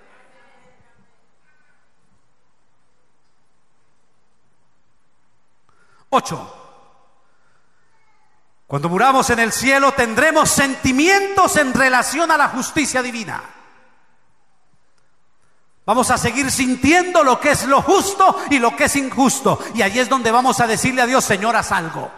[SPEAKER 1] Ocho. Cuando muramos en el cielo tendremos sentimientos en relación a la justicia divina. Vamos a seguir sintiendo lo que es lo justo y lo que es injusto, y ahí es donde vamos a decirle a Dios: Señor, haz algo.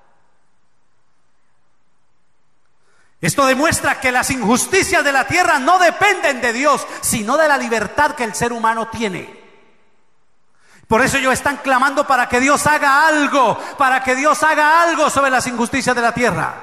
[SPEAKER 1] Esto demuestra que las injusticias de la tierra no dependen de Dios, sino de la libertad que el ser humano tiene. Por eso ellos están clamando para que Dios haga algo, para que Dios haga algo sobre las injusticias de la tierra.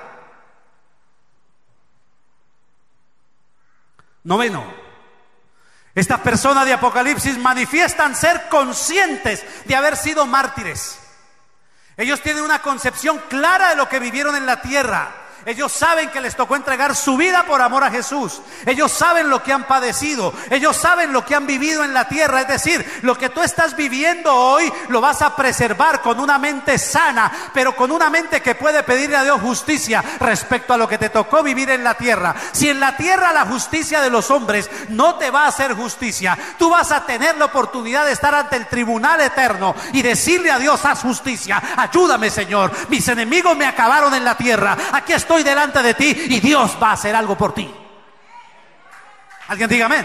[SPEAKER 1] Noveno, estas personas de Apocalipsis manifiestan ser conscientes de haber sido mártires. Ellos tienen una concepción clara de lo que vivieron en la tierra. Ellos saben que les tocó entregar su vida por amor a Jesús. Ellos saben lo que han padecido. Ellos saben lo que han vivido en la tierra. Es decir, lo que tú estás viviendo hoy lo vas a preservar con una mente sana, pero con una mente que puede pedirle a Dios justicia respecto a lo que te tocó vivir en la tierra. Si en la tierra la justicia de los hombres no te va a hacer justicia, tú vas a tener la oportunidad de estar ante el tribunal eterno y decirle a Dios: haz justicia, ayúdame, Señor, mis enemigos me acabaron en la tierra, aquí estoy Estoy delante de ti y Dios va a hacer algo por ti. Alguien diga amén.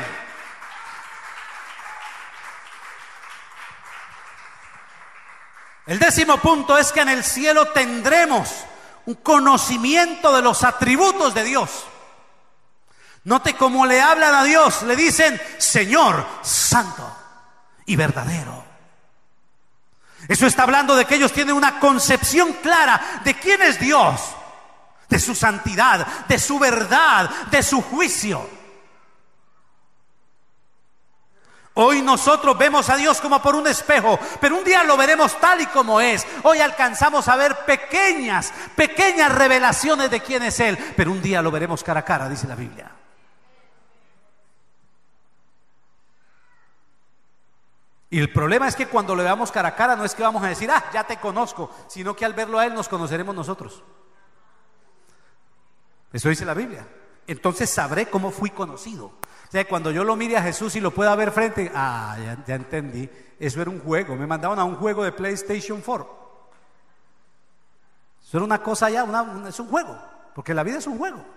[SPEAKER 1] El décimo punto es que en el cielo tendremos un conocimiento de los atributos de Dios. Note cómo le hablan a Dios, le dicen: Señor, santo y verdadero. Eso está hablando de que ellos tienen una concepción clara de quién es Dios, de su santidad, de su verdad, de su juicio. Hoy nosotros vemos a Dios como por un espejo, pero un día lo veremos tal y como es. Hoy alcanzamos a ver pequeñas, pequeñas revelaciones de quién es Él, pero un día lo veremos cara a cara, dice la Biblia. Y el problema es que cuando lo veamos cara a cara no es que vamos a decir, ah, ya te conozco, sino que al verlo a Él nos conoceremos nosotros. Eso dice la Biblia. Entonces sabré cómo fui conocido. O sea, cuando yo lo mire a Jesús y lo pueda ver frente, ah, ya, ya entendí, eso era un juego, me mandaban a un juego de PlayStation cuatro. Eso era una cosa ya, una, una, es un juego, porque la vida es un juego.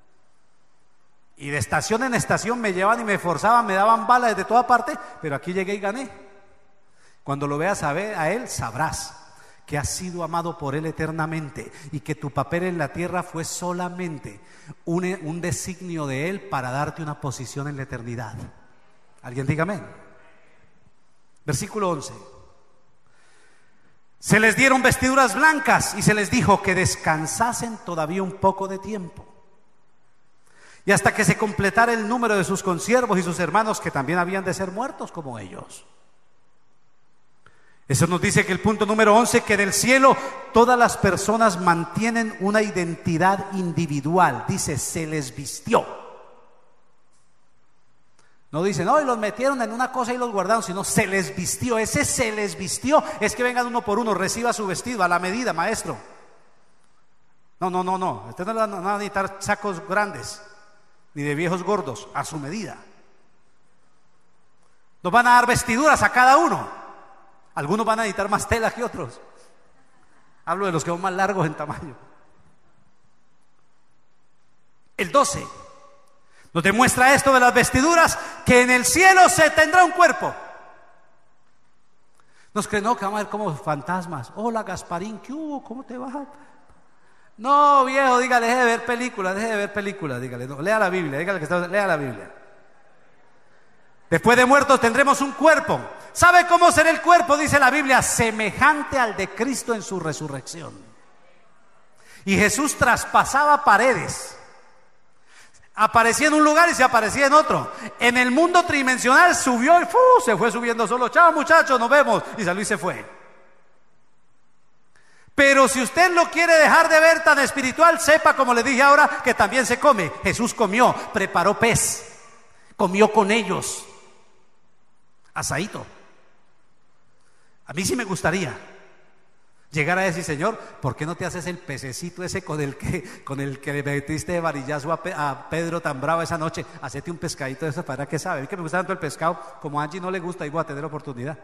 [SPEAKER 1] Y de estación en estación me llevaban y me forzaban, me daban balas de toda parte, pero aquí llegué y gané. Cuando lo veas a, ver, a Él, sabrás que has sido amado por Él eternamente y que tu papel en la tierra fue solamente un, un designio de Él para darte una posición en la eternidad. ¿Alguien diga amén? Versículo once. Se les dieron vestiduras blancas y se les dijo que descansasen todavía un poco de tiempo, y hasta que se completara el número de sus consiervos y sus hermanos, que también habían de ser muertos como ellos. Eso nos dice que el punto número once, que del cielo todas las personas mantienen una identidad individual. Dice, se les vistió. No dice, no, y los metieron en una cosa y los guardaron, sino se les vistió. Ese se les vistió es que vengan uno por uno, reciba su vestido a la medida, maestro. No, no, no, no. Usted no le van a necesitar sacos grandes, ni de viejos gordos, a su medida. Nos van a dar vestiduras a cada uno. Algunos van a necesitar más tela que otros. Hablo de los que son más largos en tamaño. El doce nos demuestra esto de las vestiduras, que en el cielo se tendrá un cuerpo. Nos creen, no, que vamos a ver como fantasmas. Hola Gasparín, ¿qué hubo? ¿Cómo te va? No, viejo, dígale, deje de ver películas, deje de ver películas, dígale, no, lea la Biblia, dígale que está, lea la Biblia. Después de muertos tendremos un cuerpo. ¿Sabe cómo será el cuerpo? Dice la Biblia, semejante al de Cristo en su resurrección. Y Jesús traspasaba paredes. Aparecía en un lugar y se aparecía en otro. En el mundo tridimensional subió y ¡fu! Se fue subiendo solo. Chao muchachos, nos vemos. Y salió y se fue. Pero si usted lo quiere dejar de ver tan espiritual, sepa, como le dije ahora, que también se come. Jesús comió, preparó pez, comió con ellos. Asadito. A mí sí me gustaría llegar a decir, Señor, ¿por qué no te haces el pececito ese con el que con el que le metiste de varillazo a, Pe a Pedro tan bravo esa noche? Hacete un pescadito de eso para que sabe. A mí que me gusta tanto el pescado, como a Angie no le gusta, y voy a tener oportunidad.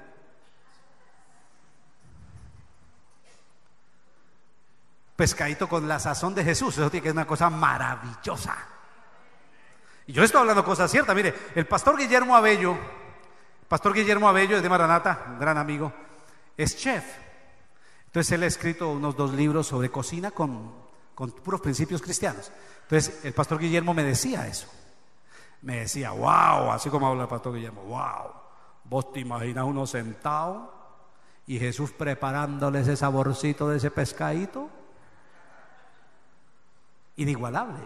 [SPEAKER 1] Pescadito con la sazón de Jesús, eso tiene que ser una cosa maravillosa. Y yo estoy hablando cosas ciertas. Mire, el pastor Guillermo Abello, pastor Guillermo Abello es de Maranata, un gran amigo, es chef. Entonces él ha escrito unos dos libros sobre cocina con, con puros principios cristianos. Entonces el pastor Guillermo me decía eso. Me decía, wow, así como habla el pastor Guillermo, wow, vos te imaginas uno sentado y Jesús preparándole ese saborcito de ese pescadito. Inigualable.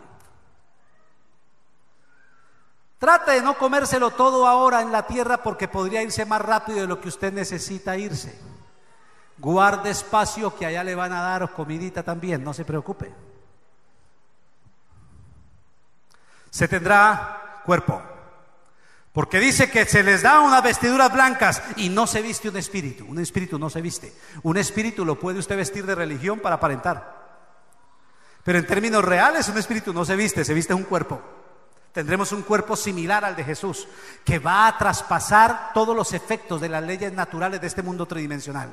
[SPEAKER 1] Trate de no comérselo todo ahora en la tierra, porque podría irse más rápido de lo que usted necesita irse. Guarde espacio, que allá le van a dar comidita también, no se preocupe. Se tendrá cuerpo, porque dice que se les da unas vestiduras blancas y no se viste un espíritu. Un espíritu no se viste. Un espíritu lo puede usted vestir de religión para aparentar, pero en términos reales un espíritu no se viste, se viste un cuerpo. Tendremos un cuerpo similar al de Jesús, que va a traspasar todos los efectos de las leyes naturales de este mundo tridimensional.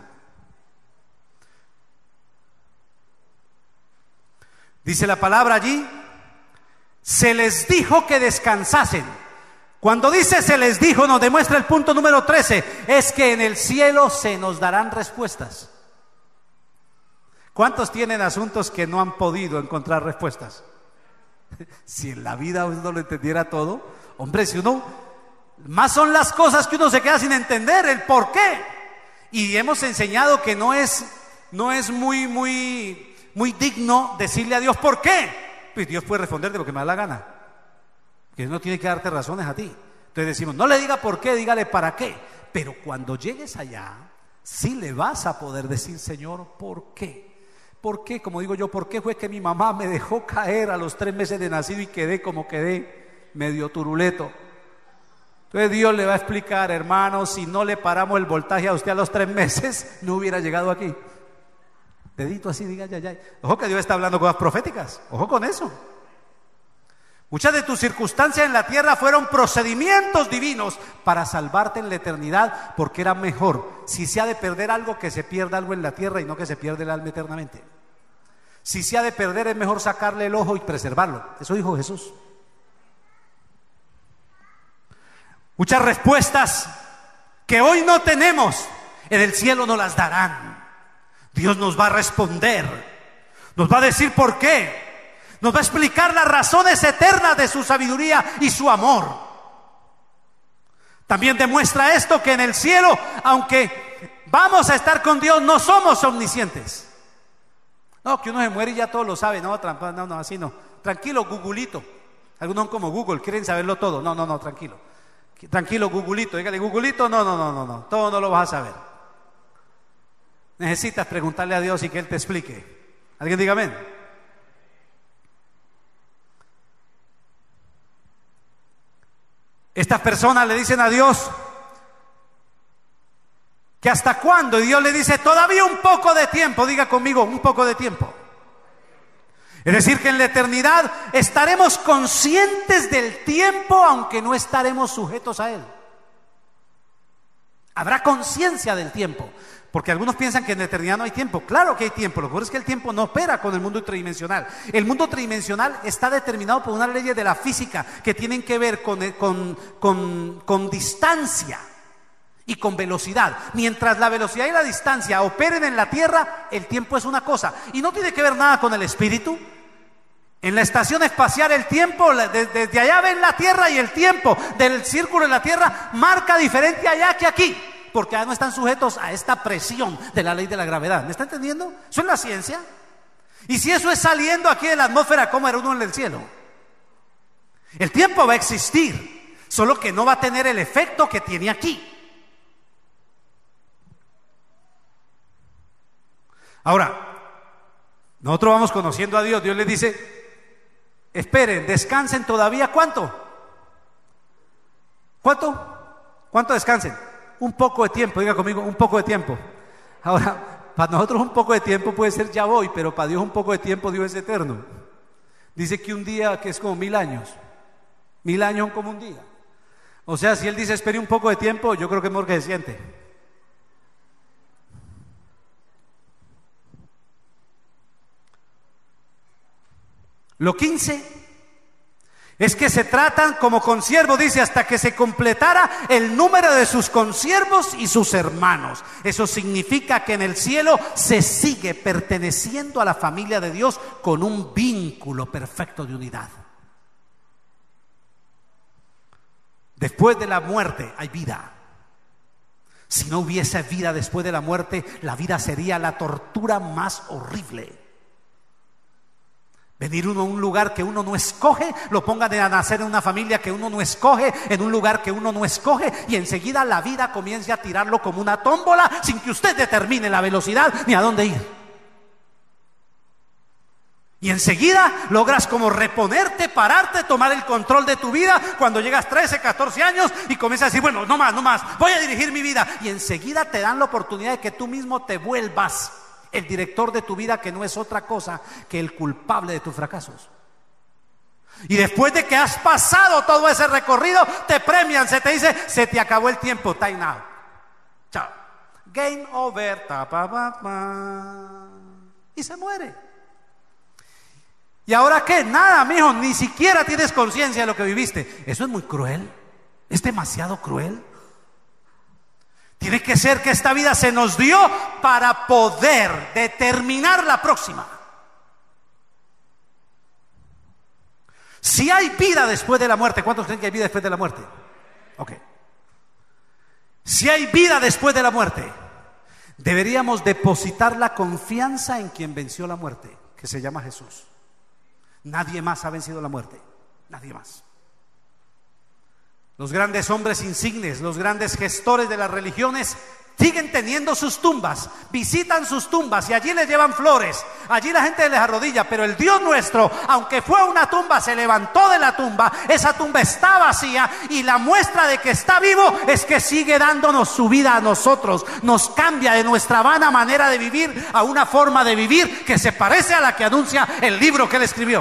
[SPEAKER 1] Dice la palabra allí, se les dijo que descansasen. Cuando dice se les dijo, nos demuestra el punto número trece, es que en el cielo se nos darán respuestas. ¿Cuántos tienen asuntos que no han podido encontrar respuestas? Si en la vida uno lo entendiera todo, hombre, si uno, más son las cosas que uno se queda sin entender, el por qué. Y hemos enseñado que no es, no es muy, muy, muy digno decirle a Dios ¿por qué? Pues Dios puede responderte porque me da la gana. Que no tiene que darte razones a ti. Entonces decimos, no le diga por qué, dígale para qué. Pero cuando llegues allá, sí le vas a poder decir, Señor, ¿por qué? ¿Por qué? Como digo yo, ¿por qué fue que mi mamá me dejó caer a los tres meses de nacido y quedé como quedé, medio turuleto? Entonces Dios le va a explicar, hermano, si no le paramos el voltaje a usted a los tres meses, no hubiera llegado aquí. Dedito así, diga, ya, ya. Ojo que Dios está hablando cosas proféticas, ojo con eso. Muchas de tus circunstancias en la tierra fueron procedimientos divinos para salvarte en la eternidad, porque era mejor, si se ha de perder algo, que se pierda algo en la tierra y no que se pierda el alma eternamente. Si se ha de perder, es mejor sacarle el ojo y preservarlo. Eso dijo Jesús. Muchas respuestas que hoy no tenemos, en el cielo nos las darán. Dios nos va a responder, nos va a decir por qué. Nos va a explicar las razones eternas de su sabiduría y su amor. También demuestra esto que en el cielo, aunque vamos a estar con Dios, no somos omniscientes. No, que uno se muere y ya todo lo sabe. No, trampa, no, no, así no. Tranquilo, Googleito. Algunos son como Google, quieren saberlo todo. No, no, no, tranquilo. Tranquilo, Googleito. Dígale, Googleito, no, no, no, no, no. Todo no lo vas a saber. Necesitas preguntarle a Dios y que Él te explique. ¿Alguien diga amén? Estas personas le dicen a Dios que hasta cuándo, y Dios le dice todavía un poco de tiempo. Diga conmigo, un poco de tiempo. Es decir, que en la eternidad estaremos conscientes del tiempo, aunque no estaremos sujetos a él. Habrá conciencia del tiempo, porque algunos piensan que en la eternidad no hay tiempo. Claro que hay tiempo, lo que ocurre es que el tiempo no opera con el mundo tridimensional. El mundo tridimensional está determinado por unas leyes de la física que tienen que ver con, con, con, con distancia y con velocidad. Mientras la velocidad y la distancia operen en la Tierra, el tiempo es una cosa y no tiene que ver nada con el espíritu. En la estación espacial el tiempo, desde allá ven la Tierra y el tiempo del círculo en la Tierra marca diferente allá que aquí, porque ya no están sujetos a esta presión de la ley de la gravedad. ¿Me está entendiendo? Eso es la ciencia. Y si eso es saliendo aquí de la atmósfera, ¿cómo era uno en el cielo? El tiempo va a existir, solo que no va a tener el efecto que tiene aquí. Ahora, nosotros vamos conociendo a Dios. Dios les dice, esperen, descansen todavía. ¿Cuánto? ¿Cuánto? ¿Cuánto descansen? Un poco de tiempo, diga conmigo, un poco de tiempo. Ahora, para nosotros un poco de tiempo puede ser ya voy, pero para Dios un poco de tiempo, Dios es eterno. Dice que un día que es como mil años, mil años son como un día. O sea, si Él dice espere un poco de tiempo, yo creo que es mejor que se siente. Lo quince es que se tratan como consiervos, dice, hasta que se completara el número de sus consiervos y sus hermanos. Eso significa que en el cielo se sigue perteneciendo a la familia de Dios con un vínculo perfecto de unidad. Después de la muerte hay vida. Si no hubiese vida después de la muerte, la vida sería la tortura más horrible. Venir uno a un lugar que uno no escoge, lo pongan a nacer en una familia que uno no escoge, en un lugar que uno no escoge, y enseguida la vida comience a tirarlo como una tómbola sin que usted determine la velocidad ni a dónde ir. Y enseguida logras como reponerte, pararte, tomar el control de tu vida cuando llegas trece, catorce años y comienzas a decir, bueno, no más, no más, voy a dirigir mi vida. Y enseguida te dan la oportunidad de que tú mismo te vuelvas el director de tu vida, que no es otra cosa que el culpable de tus fracasos. Y después de que has pasado todo ese recorrido, te premian, se te dice, se te acabó el tiempo, time out. Chao. Game over. Ta, pa, pa, pa. Y se muere. ¿Y ahora qué? Nada, mijo, ni siquiera tienes conciencia de lo que viviste. Eso es muy cruel. Es demasiado cruel. Tiene que ser que esta vida se nos dio para poder determinar la próxima. Si hay vida después de la muerte, ¿cuántos creen que hay vida después de la muerte? Ok. Si hay vida después de la muerte, Deberíamos depositar la confianza en quien venció la muerte, que se llama Jesús. Nadie más ha vencido la muerte, nadie más. Los grandes hombres insignes, los grandes gestores de las religiones siguen teniendo sus tumbas, visitan sus tumbas y allí les llevan flores, allí la gente les arrodilla, pero el Dios nuestro, aunque fue una tumba, se levantó de la tumba, esa tumba está vacía y la muestra de que está vivo es que sigue dándonos su vida a nosotros, nos cambia de nuestra vana manera de vivir a una forma de vivir que se parece a la que anuncia el libro que él escribió.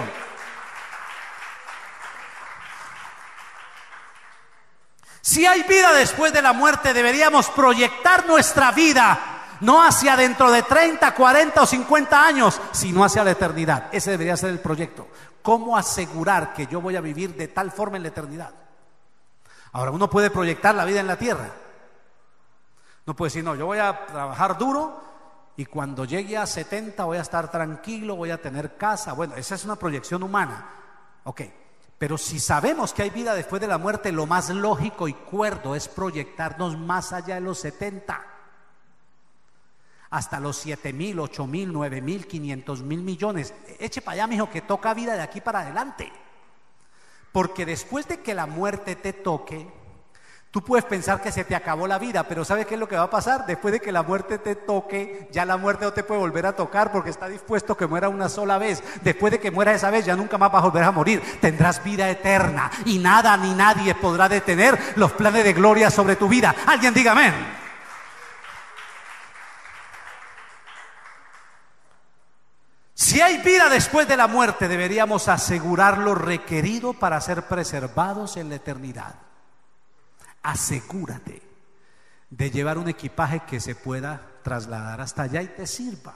[SPEAKER 1] Si hay vida después de la muerte, deberíamos proyectar nuestra vida no hacia dentro de treinta, cuarenta o cincuenta años, sino hacia la eternidad. Ese debería ser el proyecto. ¿Cómo asegurar que yo voy a vivir de tal forma en la eternidad? Ahora, uno puede proyectar la vida en la tierra. No puede decir, no, yo voy a trabajar duro y cuando llegue a setenta voy a estar tranquilo, voy a tener casa. Bueno, esa es una proyección humana. Ok. Pero si sabemos que hay vida después de la muerte, lo más lógico y cuerdo es proyectarnos más allá de los setenta, hasta los siete mil, ocho mil, nueve mil, quinientos mil millones. Eche para allá, mijo, que toca vida de aquí para adelante. Porque después de que la muerte te toque, tú puedes pensar que se te acabó la vida, pero ¿sabes qué es lo que va a pasar? Después de que la muerte te toque, ya la muerte no te puede volver a tocar porque está dispuesto que muera una sola vez. Después de que muera esa vez, ya nunca más vas a volver a morir. Tendrás vida eterna y nada ni nadie podrá detener los planes de gloria sobre tu vida. Alguien diga amén. Si hay vida después de la muerte, deberíamos asegurar lo requerido para ser preservados en la eternidad. Asegúrate de llevar un equipaje que se pueda trasladar hasta allá y te sirva.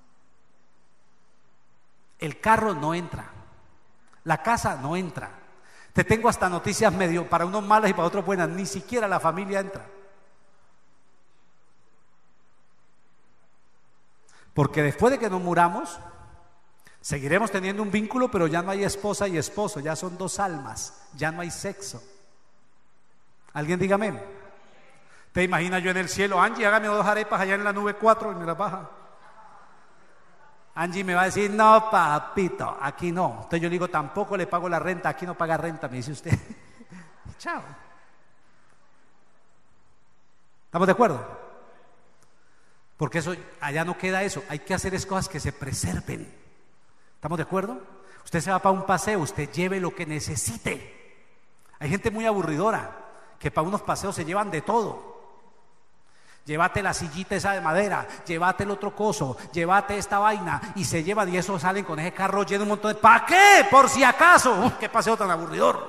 [SPEAKER 1] El carro no entra, la casa no entra. Te tengo hasta noticias medio para unos malas y para otros buenas. Ni siquiera la familia entra. Porque después de que nos muramos, seguiremos teniendo un vínculo, pero ya no hay esposa y esposo, ya son dos almas, ya no hay sexo. Alguien diga amén. ¿Te imaginas yo en el cielo? Angie, hágame dos arepas allá en la nube cuatro y me las baja. Angie me va a decir, no papito, aquí no. Entonces yo le digo, tampoco le pago la renta, aquí no paga renta, me dice usted. Chao. ¿Estamos de acuerdo? Porque eso, allá no queda eso, hay que hacer es cosas que se preserven. ¿Estamos de acuerdo? Usted se va para un paseo, usted lleve lo que necesite. Hay gente muy aburridora que para unos paseos se llevan de todo. Llévate la sillita esa de madera, llévate el otro coso, llévate esta vaina, y se llevan y eso salen con ese carro lleno de un montón de... ¿Para qué? Por si acaso. Uf, qué paseo tan aburridor.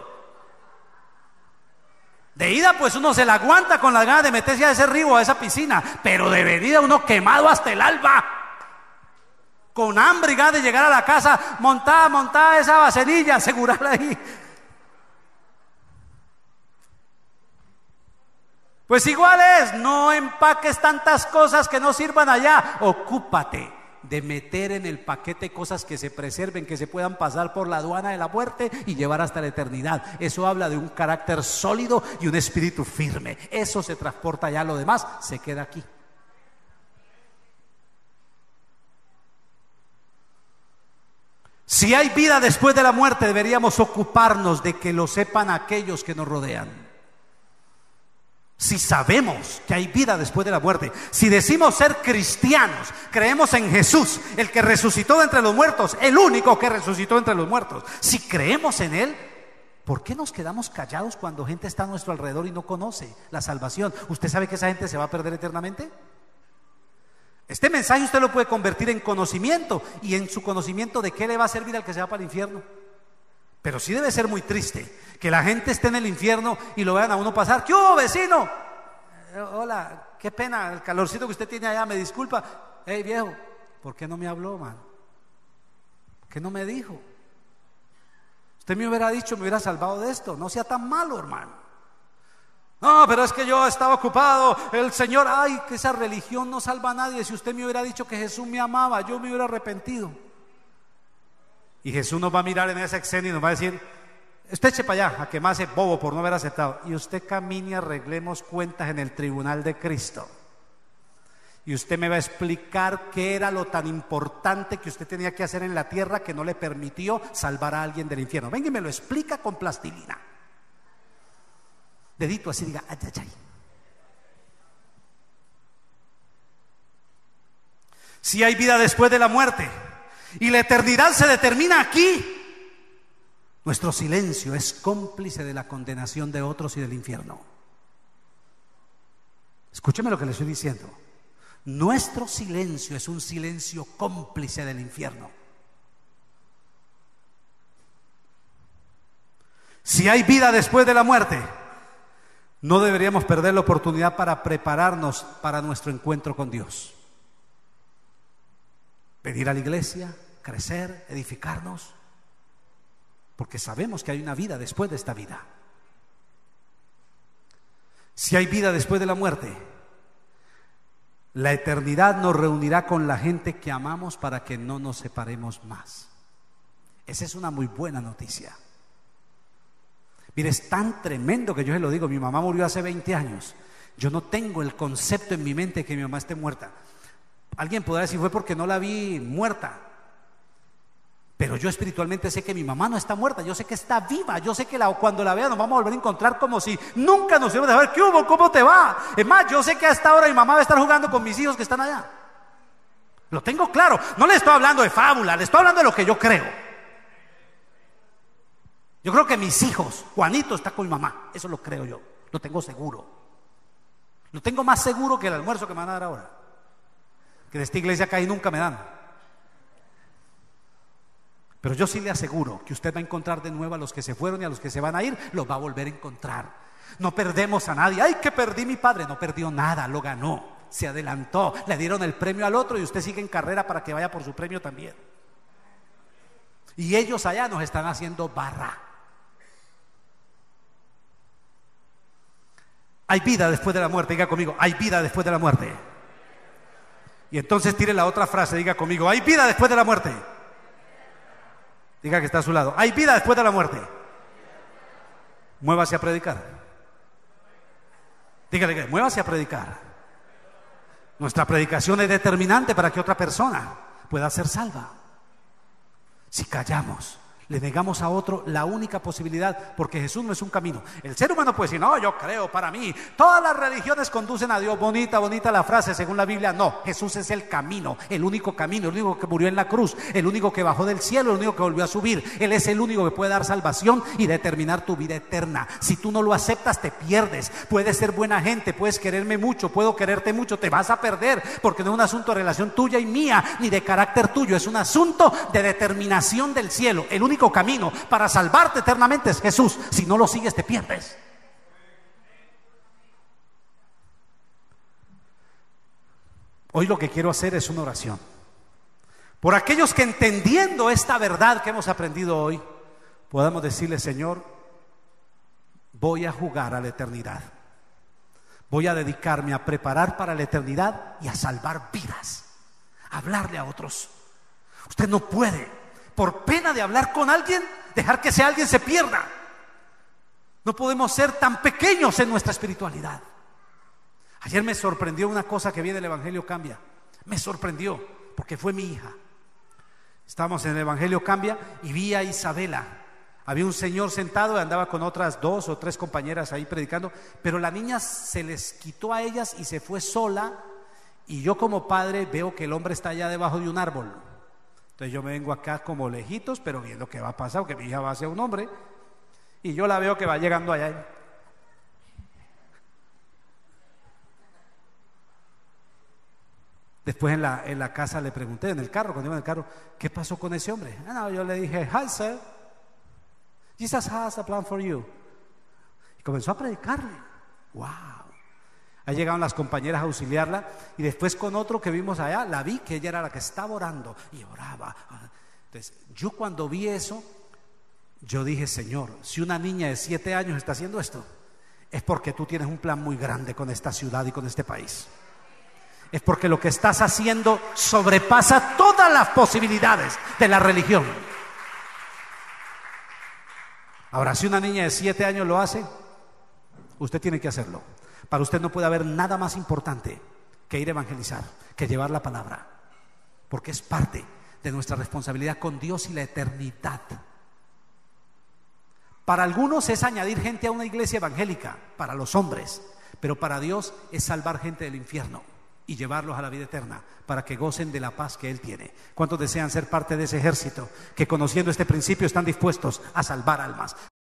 [SPEAKER 1] De ida pues uno se la aguanta con las ganas de meterse a ese río, a esa piscina, pero de venida uno quemado hasta el alba, con hambre y ganas de llegar a la casa, montada, montada esa vaselilla, asegurarla ahí. Pues igual es, no empaques tantas cosas que no sirvan allá. Ocúpate de meter en el paquete cosas que se preserven, que se puedan pasar por la aduana de la muerte y llevar hasta la eternidad. Eso habla de un carácter sólido y un espíritu firme. Eso se transporta allá, lo demás se queda aquí. Si hay vida después de la muerte, deberíamos ocuparnos de que lo sepan aquellos que nos rodean. Si sabemos que hay vida después de la muerte, si decimos ser cristianos, creemos en Jesús, el que resucitó de entre los muertos, el único que resucitó entre los muertos, si creemos en Él, ¿por qué nos quedamos callados cuando gente está a nuestro alrededor y no conoce la salvación? ¿Usted sabe que esa gente se va a perder eternamente? Este mensaje usted lo puede convertir en conocimiento, y en su conocimiento, ¿de qué le va a servir al que se va para el infierno? Pero sí debe ser muy triste que la gente esté en el infierno y lo vean a uno pasar. ¿Qué hubo, vecino? Eh, hola, qué pena, el calorcito que usted tiene allá, me disculpa. Hey, viejo, ¿por qué no me habló, man? ¿Por qué no me dijo? Usted me hubiera dicho, me hubiera salvado de esto. No sea tan malo, hermano. No, pero es que yo estaba ocupado. El Señor, ay, que esa religión no salva a nadie. Si usted me hubiera dicho que Jesús me amaba, yo me hubiera arrepentido. Y Jesús nos va a mirar en ese exenio y nos va a decir, usted eche para allá, a que más es bobo por no haber aceptado. Y usted camine y arreglemos cuentas en el tribunal de Cristo. Y usted me va a explicar qué era lo tan importante que usted tenía que hacer en la tierra que no le permitió salvar a alguien del infierno. Venga y me lo explica con plastilina. Dedito así, diga, ay, ay, ay. Si hay vida después de la muerte y la eternidad se determina aquí, nuestro silencio es cómplice de la condenación de otros y del infierno. Escúcheme lo que le estoy diciendo. Nuestro silencio es un silencio cómplice del infierno. Si hay vida después de la muerte, no deberíamos perder la oportunidad para prepararnos para nuestro encuentro con Dios. Venir a la iglesia, crecer, edificarnos, porque sabemos que hay una vida después de esta vida. Si hay vida después de la muerte, la eternidad nos reunirá con la gente que amamos para que no nos separemos más. Esa es una muy buena noticia. Mire, es tan tremendo que yo se lo digo. Mi mamá murió hace veinte años. Yo no tengo el concepto en mi mente de que mi mamá esté muerta. Alguien podrá decir, fue porque no la vi muerta. Pero yo espiritualmente sé que mi mamá no está muerta. Yo sé que está viva. Yo sé que la, cuando la vea nos vamos a volver a encontrar como si nunca nos íbamos a ver. ¿Qué hubo? ¿Cómo te va? Es más, yo sé que a esta hora mi mamá va a estar jugando con mis hijos que están allá. Lo tengo claro. No le estoy hablando de fábula, le estoy hablando de lo que yo creo. Yo creo que mis hijos, Juanito está con mi mamá. Eso lo creo yo. Lo tengo seguro. Lo tengo más seguro que el almuerzo que me van a dar ahora. Que de esta iglesia acá y nunca me dan. Pero yo sí le aseguro que usted va a encontrar de nuevo a los que se fueron y a los que se van a ir, los va a volver a encontrar. No perdemos a nadie. Ay, que perdí mi padre. No perdió nada, lo ganó, se adelantó, le dieron el premio al otro y usted sigue en carrera para que vaya por su premio también. Y ellos allá nos están haciendo barra. Hay vida después de la muerte. Diga conmigo, hay vida después de la muerte. Y entonces tire la otra frase, diga conmigo, hay vida después de la muerte. Diga que está a su lado, hay vida después de la muerte. Muévase a predicar. Dígale que muévase a predicar. Nuestra predicación es determinante para que otra persona pueda ser salva. Si callamos, le negamos a otro la única posibilidad, porque Jesús no es un camino. El ser humano puede decir, no, yo creo, para mí todas las religiones conducen a Dios. Bonita, bonita la frase según la Biblia. No, Jesús es el camino, el único camino, el único que murió en la cruz, el único que bajó del cielo, el único que volvió a subir. Él es el único que puede dar salvación y determinar tu vida eterna. Si tú no lo aceptas, te pierdes. Puedes ser buena gente, puedes quererme mucho, puedo quererte mucho, te vas a perder, porque no es un asunto de relación tuya y mía, ni de carácter tuyo, es un asunto de determinación del cielo. El único camino para salvarte eternamente es Jesús. Si no lo sigues, te pierdes. Hoy lo que quiero hacer es una oración por aquellos que, entendiendo esta verdad que hemos aprendido hoy, podamos decirle, Señor, voy a jugar a la eternidad. Voy a dedicarme a preparar para la eternidad y a salvar vidas, a hablarle a otros. Usted no puede, por pena de hablar con alguien, dejar que ese alguien se pierda. No podemos ser tan pequeños en nuestra espiritualidad. Ayer me sorprendió una cosa que vi en el Evangelio Cambia. Me sorprendió, porque fue mi hija. Estábamos en el Evangelio Cambia y vi a Isabela. Había un señor sentado y andaba con otras dos o tres compañeras ahí predicando, pero la niña se les quitó a ellas y se fue sola. Y yo, como padre, veo que el hombre está allá debajo de un árbol. Entonces yo me vengo acá como lejitos, pero viendo qué va a pasar, porque mi hija va hacia un hombre, y yo la veo que va llegando allá. Después en la, en la casa le pregunté, en el carro, cuando iba en el carro, ¿qué pasó con ese hombre? Ah, no, yo le dije, hi sir, Jesus has a plan for you. Y comenzó a predicarle. Wow. Ahí llegaron las compañeras a auxiliarla, y después con otro que vimos allá, la vi que ella era la que estaba orando y oraba. Entonces yo, cuando vi eso, yo dije, Señor, si una niña de siete años está haciendo esto, es porque tú tienes un plan muy grande con esta ciudad y con este país. Es porque lo que estás haciendo sobrepasa todas las posibilidades de la religión. Ahora, si una niña de siete años lo hace, usted tiene que hacerlo. Para usted no puede haber nada más importante que ir a evangelizar, que llevar la palabra, porque es parte de nuestra responsabilidad con Dios y la eternidad. Para algunos es añadir gente a una iglesia evangélica, para los hombres, pero para Dios es salvar gente del infierno y llevarlos a la vida eterna para que gocen de la paz que Él tiene. ¿Cuántos desean ser parte de ese ejército que, conociendo este principio, están dispuestos a salvar almas?